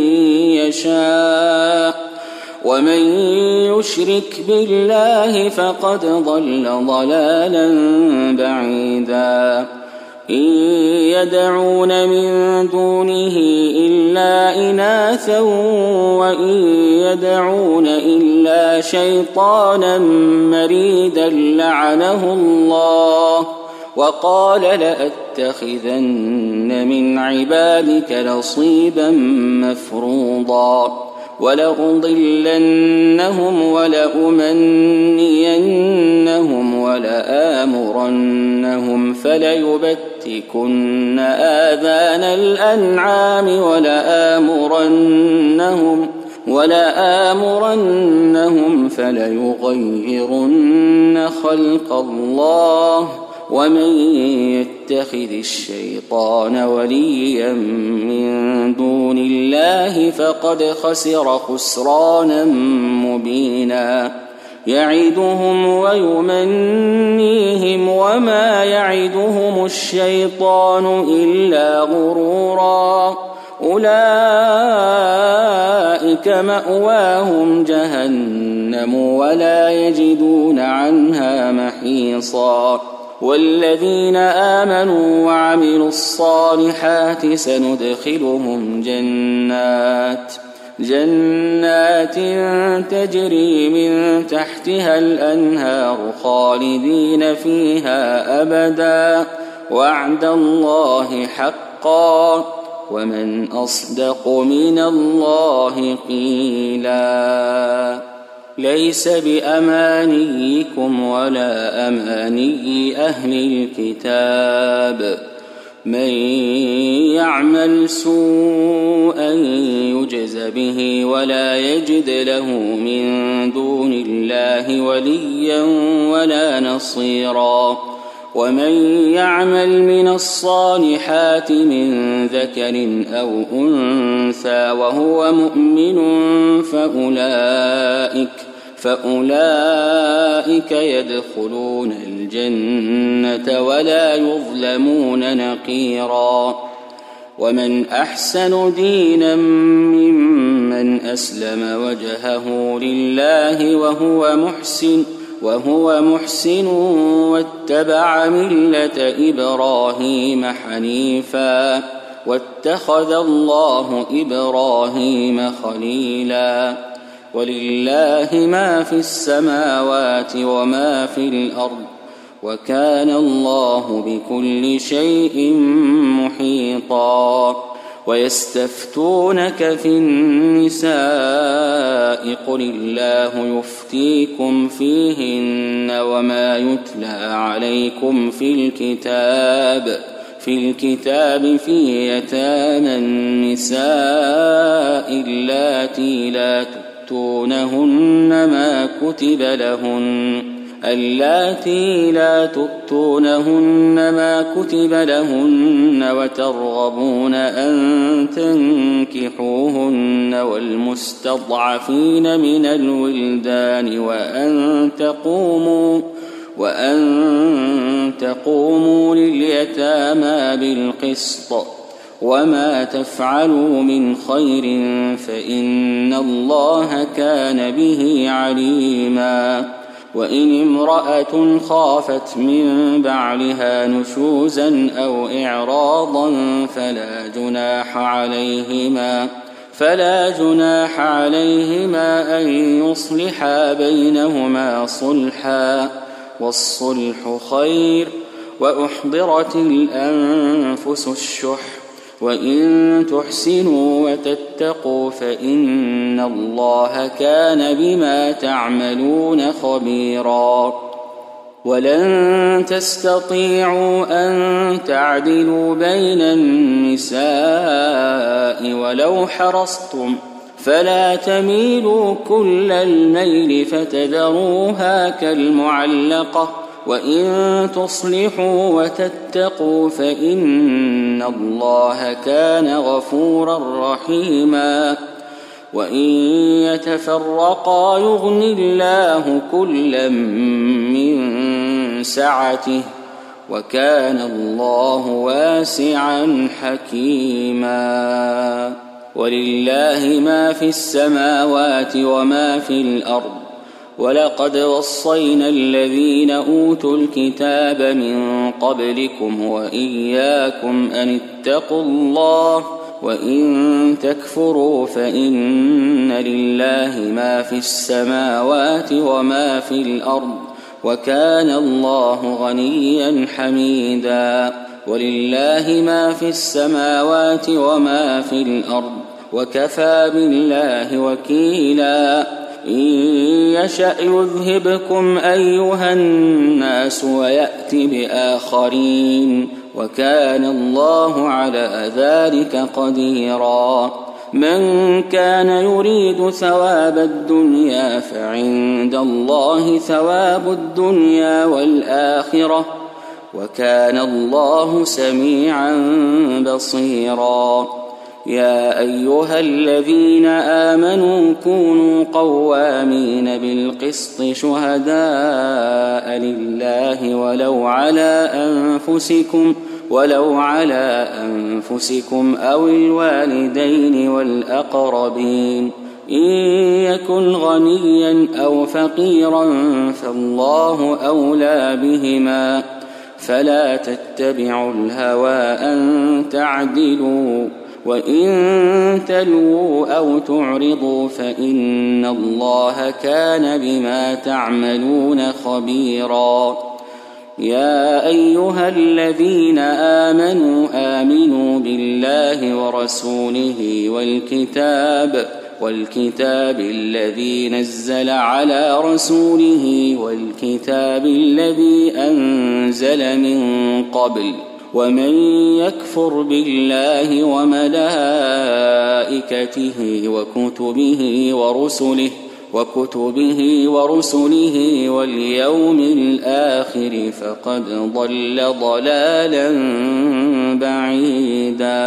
يشاء ومن يشرك بالله فقد ضل ضلالا بعيدا. إن يدعون من دونه إلا إناثا وإن يدعون إلا شيطانا مريدا لعنه الله وقال لأتخذن من عبادك نصيبا مفروضا ولأضلنهم ولأمنينهم ولآمرنهم فليبتكن آذان الأنعام ولآمرنهم ولآمرنهم فليغيرن خلق الله ومن يتخذ الشيطان وليا من دون الله فقد خسر خسرانا مبينا. يعدهم ويمنيهم وما يعدهم الشيطان إلا غرورا. أولئك مأواهم جهنم ولا يجدون عنها محيصا. والذين آمنوا وعملوا الصالحات سندخلهم جنات جنات تجري من تحتها الأنهار خالدين فيها أبدا وعد الله حقا ومن أصدق من الله قيلا. ليس بأمانيكم ولا أماني أهل الكتاب من يعمل سوءا يجز به ولا يجد له من دون الله وليا ولا نصيرا. ومن يعمل من الصالحات من ذكر أو أنثى وهو مؤمن فأولئك فأولئك يدخلون الجنة ولا يظلمون نقيرا. ومن أحسن دينا ممن أسلم وجهه لله وهو محسن وهو محسن واتبع ملة إبراهيم حنيفا واتخذ الله إبراهيم خليلا. ولله ما في السماوات وما في الأرض وكان الله بكل شيء محيطا. ويستفتونك في النساء قل الله يفتيكم فيهن وما يتلى عليكم في الكتاب في الكتاب في يتامى النساء اللاتي لا تؤتونهن ما كتب لهن اللاتي لا تؤتونهن ما كتب لهن وترغبون أن تنكحوهن والمستضعفين من الولدان وأن تقوموا وأن تقوموا لليتامى بالقسط وما تفعلوا من خير فإن الله كان به عليما. وإن امرأة خافت من بعلها نشوزا أو إعراضا فلا جناح عليهما فلا جناح عليهما أن يصلحا بينهما صلحا والصلح خير. وأحضرت الأنفس الشح وإن تحسنوا وتتقوا فإن الله كان بما تعملون خبيرا. ولن تستطيعوا أن تعدلوا بين النساء ولو حرصتم فلا تميلوا كل الميل فتذروها كالمعلقة وإن تصلحوا وتتقوا فإن الله كان غفورا رحيما وإن يتفرقا يغن الله كلا من سعته وكان الله واسعا حكيما ولله ما في السماوات وما في الأرض ولقد وصينا الذين أوتوا الكتاب من قبلكم وإياكم أن اتقوا الله وإن تكفروا فإن لله ما في السماوات وما في الأرض وكان الله غنيا حميدا ولله ما في السماوات وما في الأرض وكفى بالله وكيلا إن يشأ يذهبكم أيها الناس ويأت بآخرين وكان الله على ذلك قديرا من كان يريد ثواب الدنيا فعند الله ثواب الدنيا والآخرة وكان الله سميعا بصيرا يا أيها الذين آمنوا كونوا قوامين بالقسط شهداء لله ولو على أنفسكم ولو على أنفسكم أو الوالدين والأقربين إن يكن غنيا أو فقيرا فالله أولى بهما فلا تتبعوا الهوى أن تعدلوا وإن تلووا أو تعرضوا فإن الله كان بما تعملون خبيرا يا أيها الذين آمنوا آمنوا بالله ورسوله والكتاب والكتاب الذي نزل على رسوله والكتاب الذي أنزل من قبل ومن يكفر بالله وملائكته وكتبه ورسله وكتبه ورسله واليوم الآخر فقد ضل ضلالا بعيدا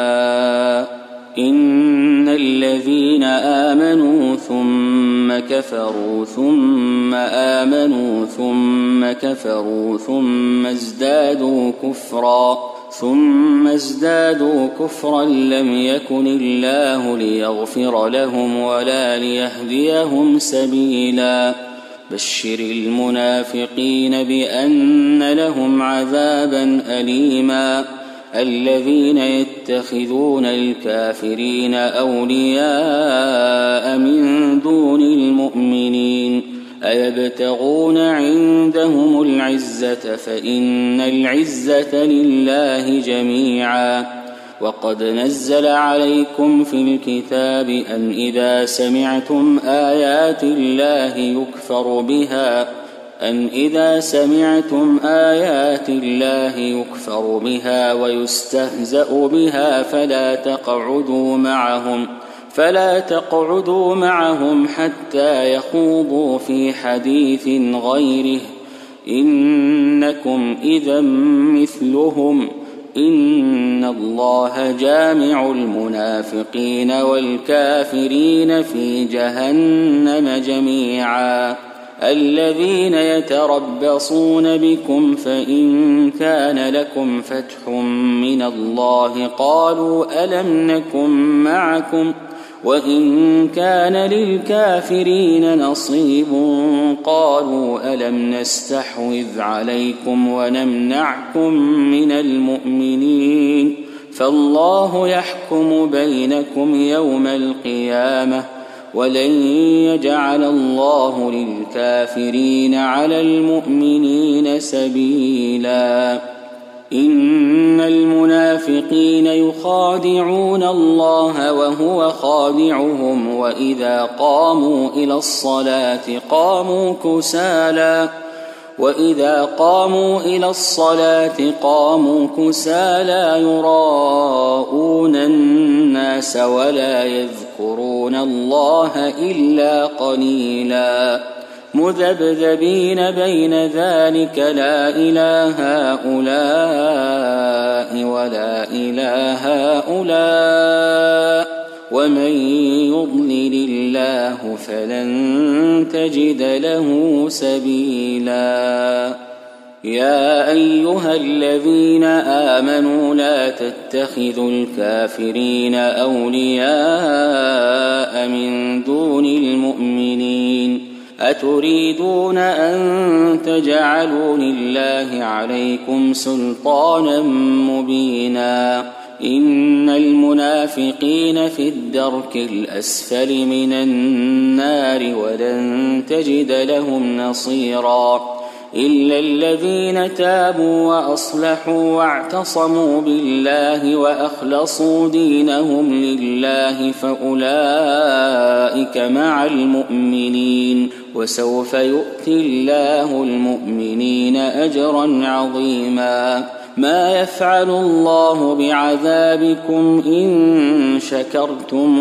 إن الذين آمنوا ثم كفروا ثم آمنوا ثم كفروا ثم ازدادوا كفرا ثم ازدادوا كفرا لم يكن الله ليغفر لهم ولا ليهديهم سبيلا بشر المنافقين بأن لهم عذابا أليما الذين يتخذون الكافرين أولياء من دون المؤمنين أيبتغون عندهم العزة فإن العزة لله جميعا وقد نزل عليكم في الكتاب أن إذا سمعتم آيات الله يكفر بها أن إذا سمعتم آيات الله يكفر بها ويستهزأ بها فلا تقعدوا معهم فلا تقعدوا معهم حتى يخوضوا في حديث غيره إنكم إذا مثلهم إن الله جامع المنافقين والكافرين في جهنم جميعا الذين يتربصون بكم فإن كان لكم فتح من الله قالوا ألم نكن معكم وإن كان للكافرين نصيب قالوا ألم نستحوذ عليكم ونمنعكم من المؤمنين فالله يحكم بينكم يوم القيامة ولن يجعل الله للكافرين على المؤمنين سبيلا إن المنافقين يخادعون الله وهو خادعهم وإذا قاموا إلى الصلاة قاموا كسالى وإذا قاموا إلى الصلاة قاموا كسالى يراءون الناس ولا يذكرون الله إلا قليلا مذبذبين بين ذلك لا إله هؤلاء ولا إله هؤلاء ومن يضلل الله فلن تجد له سبيلا يا أيها الذين آمنوا لا تتخذوا الكافرين أولياء من دون المؤمنين أتريدون أن تجعلوا لله عليكم سلطانا مبينا إن المنافقين في الدرك الأسفل من النار ولن تجد لهم نصيرا إلا الذين تابوا وأصلحوا واعتصموا بالله وأخلصوا دينهم لله فأولئك مع المؤمنين وسوف يؤتي الله المؤمنين أجرا عظيما ما يفعل الله بعذابكم إن شكرتم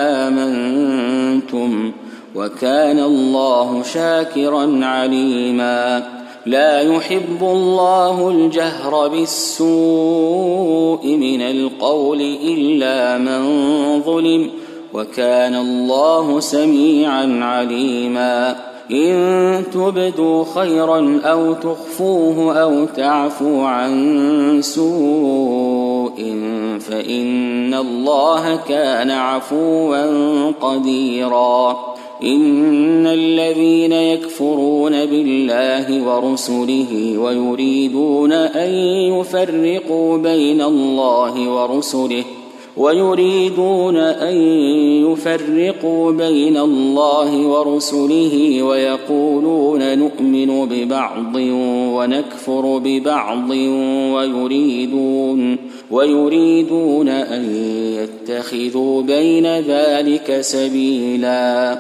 وآمنتم وكان الله شاكرا عليما لا يحب الله الجهر بالسوء من القول إلا من ظلم وكان الله سميعا عليما إن تبدوا خيرا أو تخفوه أو تعفوا عن سوء فإن الله كان عفوا قديرا إن الذين يكفرون بالله ورسله ويريدون أن يفرقوا بين الله ورسله ويريدون أن يفرقوا بين الله ورسله ويقولون نؤمن ببعض ونكفر ببعض ويريدون ويريدون أن يتخذوا بين ذلك سبيلا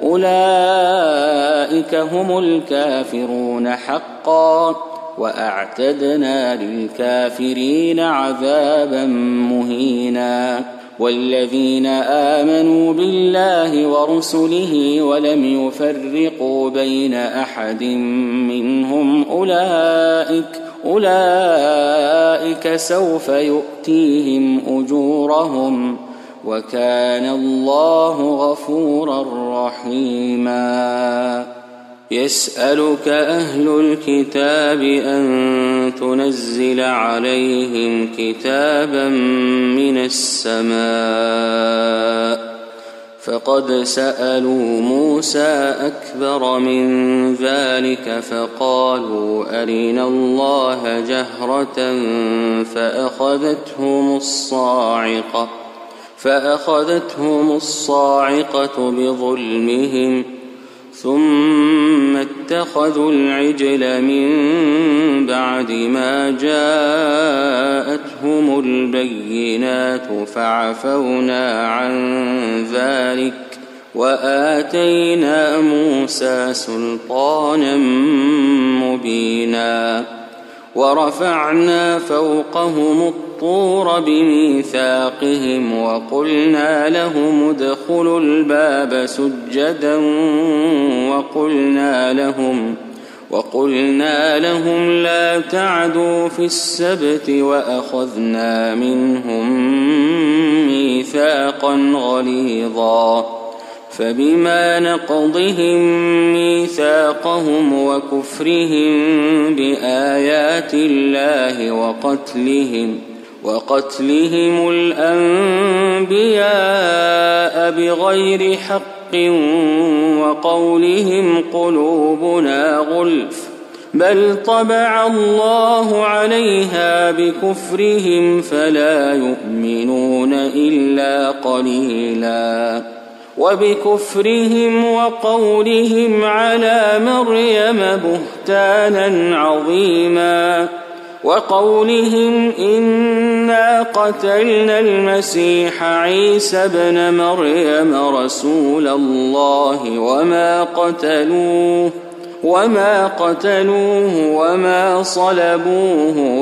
أولئك هم الكافرون حقا وأعتدنا للكافرين عذابا مهينا والذين آمنوا بالله ورسله ولم يفرقوا بين أحد منهم أولئك أولئك سوف يؤتيهم أجورهم وكان الله غفورا رحيما يسألك أهل الكتاب أن تنزل عليهم كتابا من السماء فقد سألوا موسى أكبر من ذلك فقالوا أرنا الله جهرة فأخذتهم الصاعقة فأخذتهم الصاعقة بظلمهم ثم اتخذوا العجل من بعد ما جاءتهم البينات فعفونا عن ذلك وآتينا موسى سلطانا مبينا ورفعنا فوقهم الطور بميثاقهم وقلنا لهم ادخلوا الباب سجدا وقلنا لهم وقلنا لهم لا تعدوا في السبت وأخذنا منهم ميثاقا غليظا فبما نقضهم ميثاقهم وكفرهم بآيات الله وقتلهم وقتلهم الأنبياء بغير حق وقولهم قلوبنا غلف بل طبع الله عليها بكفرهم فلا يؤمنون إلا قليلا وبكفرهم وقولهم على مريم بهتانا عظيما وقولهم إنا قتلنا المسيح عيسى ابن مريم رسول الله وما قتلوه وما قتلوه وما صلبوه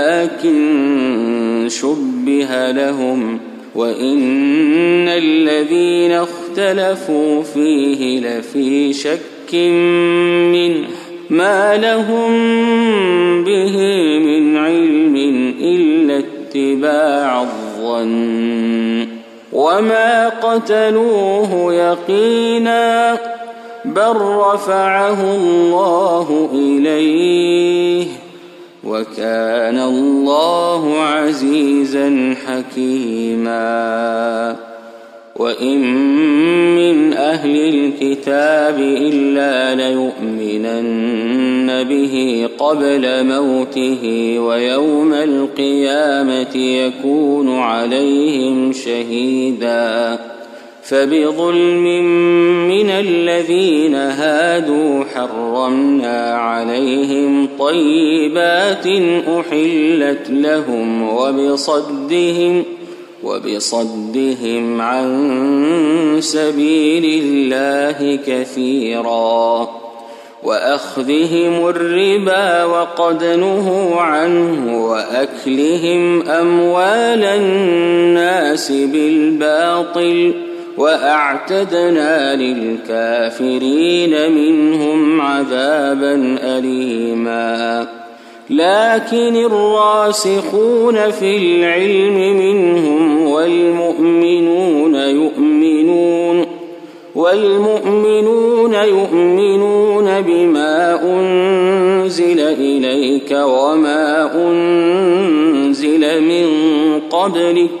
ولكن شبه لهم وإن الذين اختلفوا فيه لفي شك منه ما لهم به من علم إلا اتباع الظن وما قتلوه يقينا بل رفعه الله إليه وكان الله عزيزا حكيما. وإن من أهل الكتاب إلا ليؤمنن به قبل موته ويوم القيامة يكون عليهم شهيدا فبظلم من الذين هادوا حرمنا عليهم طيبات أحلت لهم وبصدهم وبصدهم عن سبيل الله كثيرا وأخذهم الربا وقد نهوا عنه وأكلهم أموال الناس بالباطل وأعتدنا للكافرين منهم عذابا أليما. لكن الراسخون في العلم منهم والمؤمنون يؤمنون والمؤمنون يؤمنون بما أنزل إليك وما أنزل من قبلك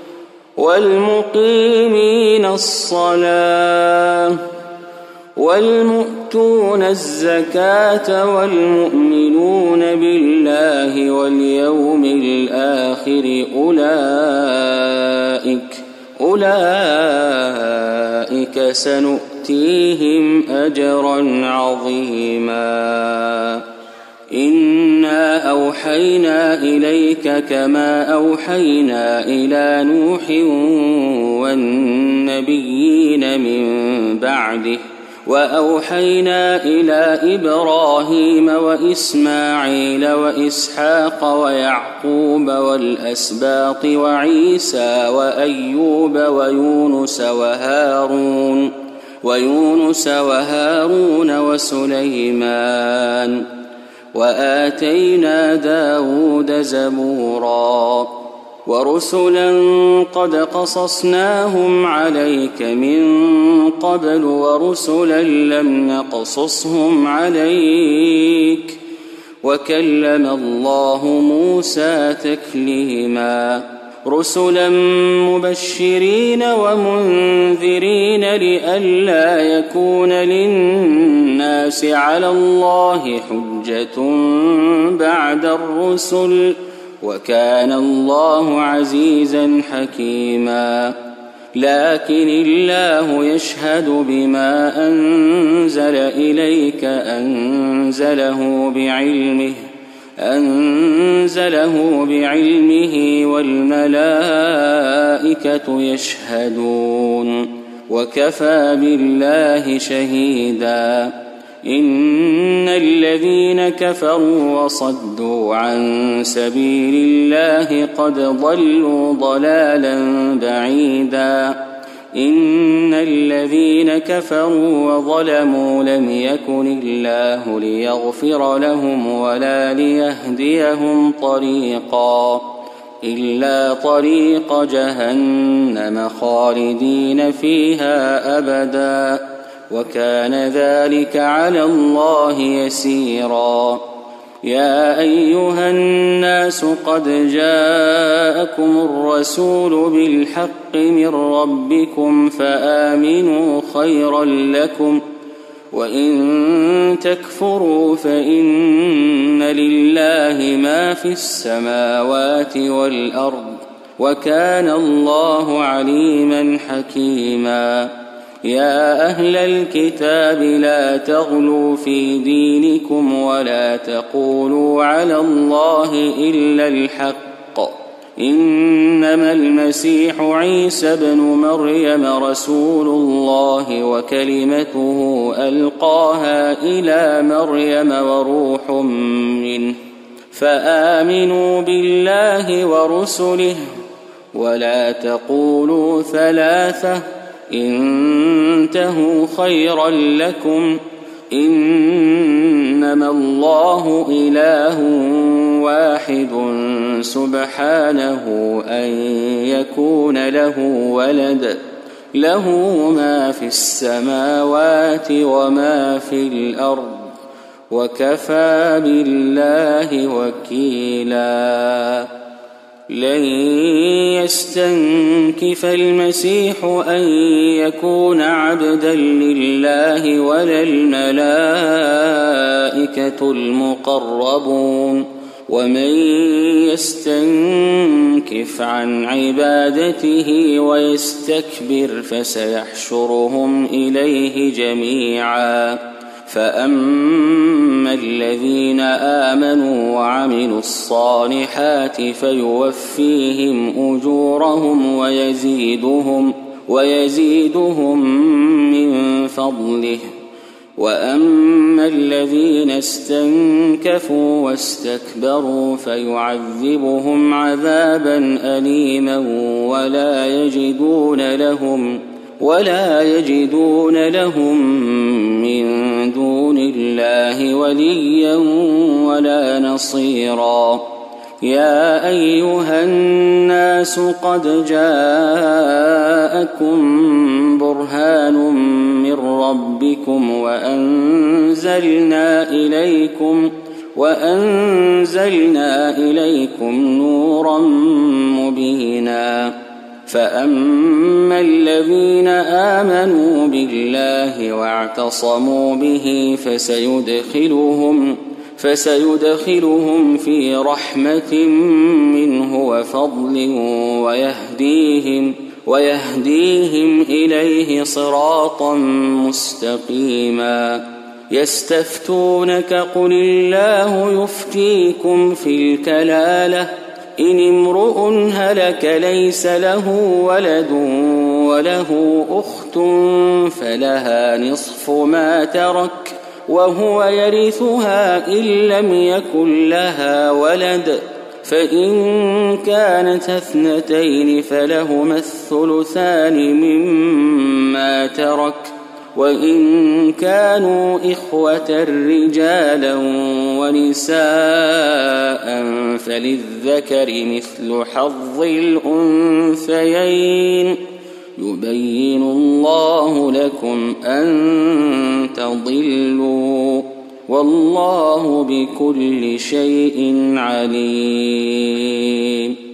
والمقيمين الصلاة والمؤتون الزكاة والمؤمنون بالله واليوم الآخر أولئك أولئك سنؤتيهم أجرا عظيما. إنا أوحينا إليك كما أوحينا إلى نوح والنبيين من بعده وأوحينا إلى إبراهيم وإسماعيل وإسحاق ويعقوب والأسباط وعيسى وأيوب ويونس وهارون ويونس وهارون وسليمان وآتينا داود زبورا ورسلا قد قصصناهم عليك من قبل ورسلا لم نقصصهم عليك وكلم الله موسى تكليما. رسلا مبشرين ومنذرين لئلا يكون للناس على الله حجة بعد الرسل وكان الله عزيزا حكيما. لكن الله يشهد بما أنزل إليك أنزله بعلمه أنزله بعلمه والملائكة يشهدون وكفى بالله شهيدا. إن الذين كفروا وصدوا عن سبيل الله قد ضلوا ضلالا بعيدا. إن الذين كفروا وظلموا لم يكن الله ليغفر لهم ولا ليهديهم طريقا إلا طريق جهنم خالدين فيها أبدا وكان ذلك على الله يسيرا. يا أيها الناس قد جاءكم الرسول بالحق من ربكم فآمنوا خيرا لكم وإن تكفروا فإن لله ما في السماوات والأرض وكان الله عليما حكيما. يا أهل الكتاب لا تغلوا في دينكم ولا تقولوا على الله إلا الحق إنما المسيح عيسى ابن مريم رسول الله وكلمته ألقاها إلى مريم وروح منه فآمنوا بالله ورسله ولا تقولوا ثلاثة انتهوا خيرا لكم إنما الله إله واحد سبحانه أن يكون له ولد له ما في السماوات وما في الأرض وكفى بالله وكيلا لن يستنكف المسيح أن يكون عبدا لله ولا الملائكة المقربون ومن يستنكف عن عبادته ويستكبر فسيحشرهم إليه جميعا فأما الذين آمنوا وعملوا الصالحات فيوفيهم أجورهم ويزيدهم ويزيدهم من فضله وأما الذين استنكفوا واستكبروا فيعذبهم عذابا أليما ولا يجدون لهم ولا يجدون لهم من دون الله وليا ولا نصيرا يا أيها الناس قد جاءكم برهان من ربكم وأنزلنا إليكم وأنزلنا إليكم نورا مبينا فأما الذين آمنوا بالله واعتصموا به فسيدخلهم فسيدخلهم في رحمة منه وفضل ويهديهم ويهديهم إليه صراطا مستقيما يستفتونك قل الله يفتيكم في الكلالة إن امرؤ هلك ليس له ولد وله أخت فلها نصف ما ترك وهو يرثها إن لم يكن لها ولد فإن كانت اثنتين فلهما الثلثان مما ترك وإن كانوا إخوة رجالا ونساء فللذكر مثل حظ الأنثيين يبين الله لكم أن تضلوا والله بكل شيء عليم.